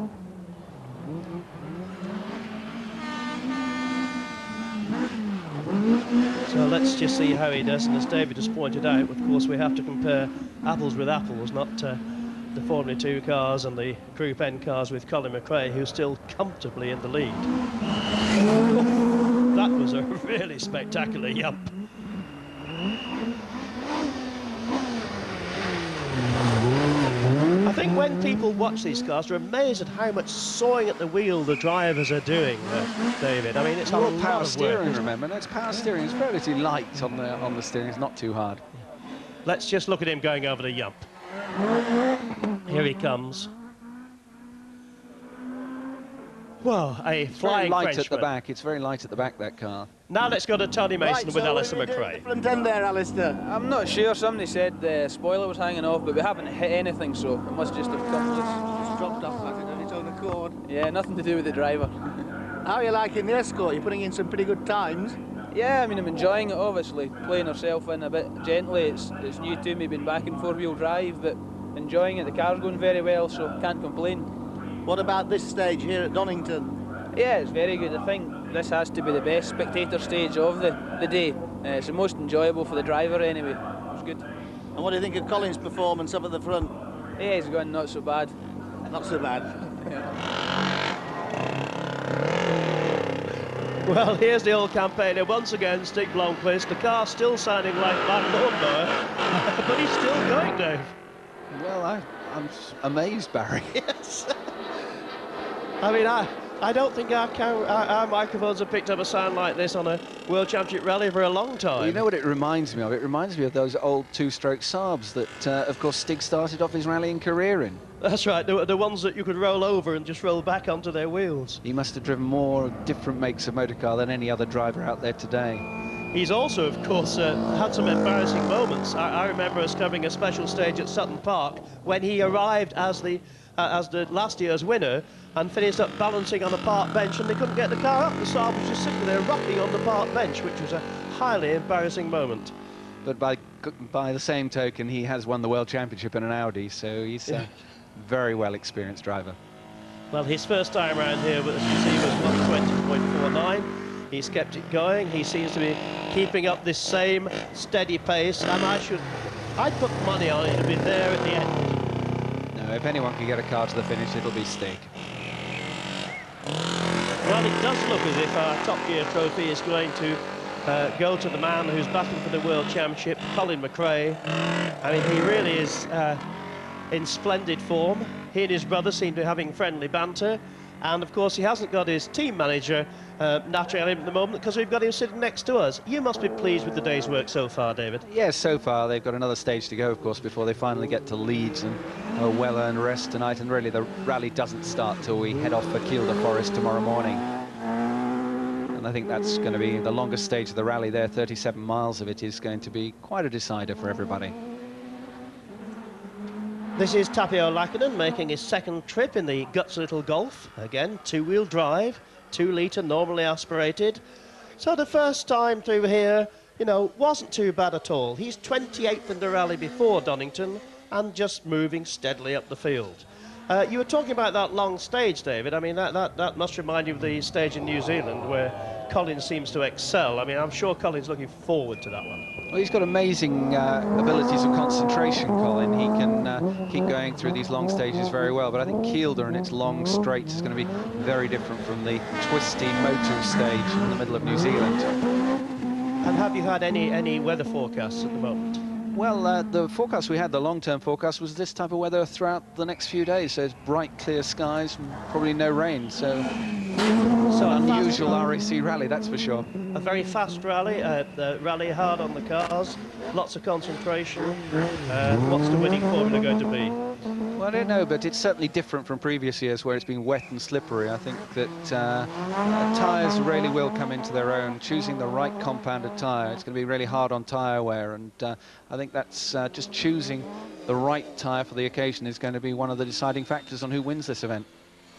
So let's just see how he does, and as David has pointed out, of course, we have to compare apples with apples, not uh, the Formula Two cars and the Group N cars with Colin McRae, who's still comfortably in the lead. That was a really spectacular yump. I think when people watch these cars, they're amazed at how much sawing at the wheel the drivers are doing, uh, David. I mean, it's a all lot power of steering, work. remember? No, it's power steering. It's relatively light on the on the steering. It's not too hard. Let's just look at him going over the yump. Here he comes. Well, a It's flying very light Frenchman. at the back. It's very light at the back, that car. Now let's go to Tony Mason Right, with so Alistair what are you doing McRae. at the front end there, Alistair? I'm not sure. Somebody said the spoiler was hanging off, but we haven't hit anything, so it must just have come loose. Just dropped off like it on its own accord. Yeah, nothing to do with the driver. How are you liking the Escort? You're putting in some pretty good times. Yeah, I mean, I'm enjoying it, obviously. Playing herself in a bit gently. It's, it's new to me, been back in four-wheel drive, but enjoying it. The car's going very well, so can't complain. What about this stage here at Donington? Yeah, it's very good. I think this has to be the best spectator stage of the, the day. Uh, it's the most enjoyable for the driver anyway. It was good. And what do you think of Colin's performance up at the front? Yeah, he's going not so bad. Not so bad. Yeah. Well, here's the old campaigner once again, Stig Blomqvist. The car still sounding like Van Lawnmower, but he's still going, Dave. Well, I, I'm amazed, Barry. Yes. I mean, I, I don't think our, our, our microphones have picked up a sound like this on a World Championship rally for a long time. Well, you know what it reminds me of? It reminds me of those old two-stroke Saabs that, uh, of course, Stig started off his rallying career in. That's right, the, the ones that you could roll over and just roll back onto their wheels. He must have driven more different makes of motor car than any other driver out there today. He's also, of course, uh, had some embarrassing moments. I, I remember us covering a special stage at Sutton Park when he arrived as the, uh, as the last year's winner and finished up balancing on a park bench, and they couldn't get the car up. The Saab was just sitting there rocking on the park bench, which was a highly embarrassing moment. But by, by the same token, he has won the World Championship in an Audi, so he's a very well experienced driver. Well, his first time around here, as you see, was one twenty point four nine. He's kept it going. He seems to be keeping up this same steady pace, and I should, I'd put money on it to be there at the end. No, if anyone can get a car to the finish, it'll be Stig. Well, it does look as if our Top Gear trophy is going to uh, go to the man who's battling for the World Championship, Colin McRae. I mean, he really is uh, in splendid form. He and his brother seem to be having friendly banter. And, of course, he hasn't got his team manager, uh, naturally, at the moment, because we've got him sitting next to us. You must be pleased with the day's work so far, David. Yes, so far. They've got another stage to go, of course, before they finally get to Leeds and a well-earned rest tonight. And really, the rally doesn't start till we head off for Kielder Forest tomorrow morning. And I think that's going to be the longest stage of the rally there. thirty-seven miles of it is going to be quite a decider for everybody. This is Tapio Lackinen making his second trip in the Guts Little Golf. Again, two-wheel drive, two-litre, normally aspirated. So the first time through here, you know, wasn't too bad at all. He's twenty-eighth in the rally before Donington and just moving steadily up the field. Uh, you were talking about that long stage, David. I mean, that, that, that must remind you of the stage in New Zealand where Colin seems to excel. I mean, I'm sure Colin's looking forward to that one. Well, he's got amazing uh, abilities of concentration, Colin. He can uh, keep going through these long stages very well, but I think Kielder and its long straight is going to be very different from the twisty motor stage in the middle of New Zealand. And have you had any, any weather forecasts at the moment? Well, uh, the forecast we had, the long-term forecast, was this type of weather throughout the next few days. So it's bright, clear skies, and probably no rain. So, so unusual R A C rally, that's for sure. A very fast rally, uh, the rally hard on the cars, lots of concentration. Uh, what's the winning formula going to be? Well, I don't know, but it's certainly different from previous years where it's been wet and slippery. I think that uh, tyres really will come into their own. Choosing the right compounded tyre, it's going to be really hard on tyre wear, and uh, I think that's uh, just choosing the right tyre for the occasion is going to be one of the deciding factors on who wins this event.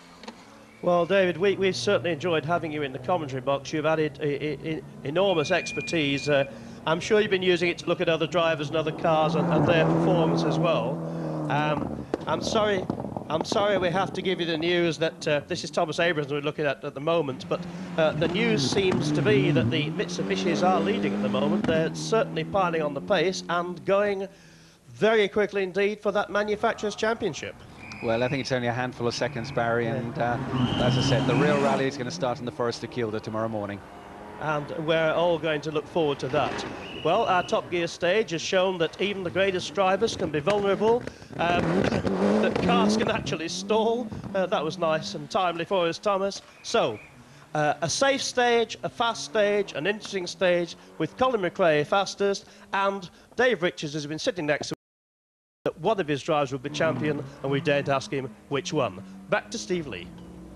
Well, David, we, we've certainly enjoyed having you in the commentary box. You've added I, I, enormous expertise. Uh, I'm sure you've been using it to look at other drivers and other cars and, and their performance as well. Um, I'm sorry, I'm sorry we have to give you the news that uh, this is Thomas Abrams we're looking at at the moment, but uh, the news seems to be that the Mitsubishis are leading at the moment. They're certainly piling on the pace and going very quickly indeed for that Manufacturers' Championship. Well, I think it's only a handful of seconds, Barry, and uh, as I said, the real rally is going to start in the Forest of Kielder tomorrow morning. And we're all going to look forward to that. Well, our Top Gear stage has shown that even the greatest drivers can be vulnerable, um, that cars can actually stall. Uh, that was nice and timely for us, Thomas. So, uh, a safe stage, a fast stage, an interesting stage, with Colin McRae fastest, and Dave Richards has been sitting next to that one of his drives will be champion, and we daren't ask him which one. Back to Steve Lee.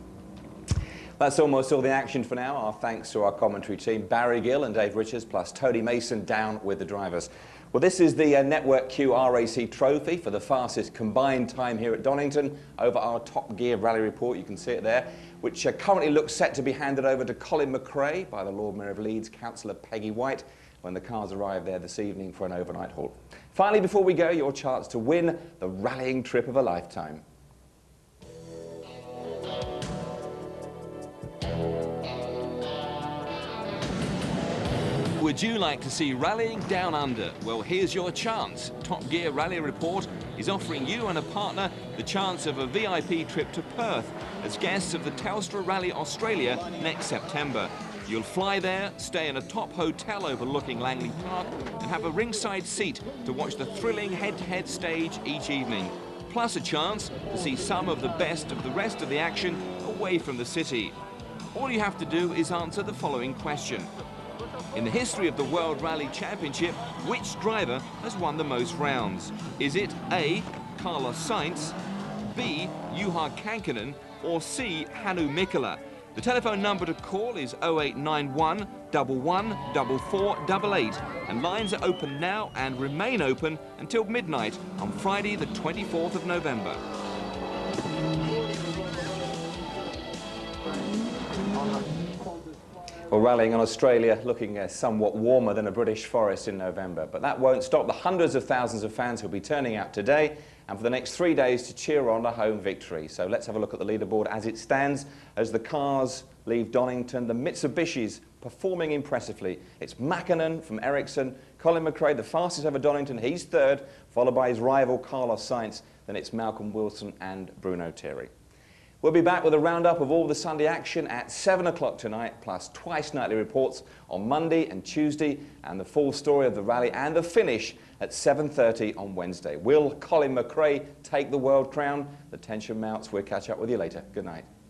That's almost all the action for now. Our thanks to our commentary team, Barry Gill and Dave Richards, plus Tony Mason down with the drivers. Well, this is the uh, Network Q R A C trophy for the fastest combined time here at Donington over our Top Gear Rally Report. You can see it there, which uh, currently looks set to be handed over to Colin McRae by the Lord Mayor of Leeds, Councillor Peggy White, when the cars arrive there this evening for an overnight halt. Finally, before we go, your chance to win the rallying trip of a lifetime. Would you like to see rallying down under? Well, here's your chance. Top Gear Rally Report is offering you and a partner the chance of a V I P trip to Perth as guests of the Telstra Rally Australia next September. You'll fly there, stay in a top hotel overlooking Langley Park, and have a ringside seat to watch the thrilling head-to-head stage each evening, plus a chance to see some of the best of the rest of the action away from the city. All you have to do is answer the following question. In the history of the World Rally Championship, which driver has won the most rounds? Is it A, Carlos Sainz, B, Juha Kankkunen, or C, Hannu Mikkola? The telephone number to call is oh eight nine one, one one, four four eight eight, and lines are open now and remain open until midnight on Friday the twenty-fourth of November. Well, rallying on Australia looking uh, somewhat warmer than a British forest in November, but that won't stop the hundreds of thousands of fans who'll be turning out today and for the next three days to cheer on a home victory. So let's have a look at the leaderboard as it stands as the cars leave Donington. The Mitsubishis performing impressively. It's Mäkinen from Ericsson, Colin McRae, the fastest ever Donington, he's third, followed by his rival Carlos Sainz. Then it's Malcolm Wilson and Bruno Thierry. We'll be back with a roundup of all the Sunday action at seven o'clock tonight, plus twice nightly reports on Monday and Tuesday, and the full story of the rally and the finish at seven thirty on Wednesday. Will Colin McRae take the world crown? The tension mounts. We'll catch up with you later. Good night.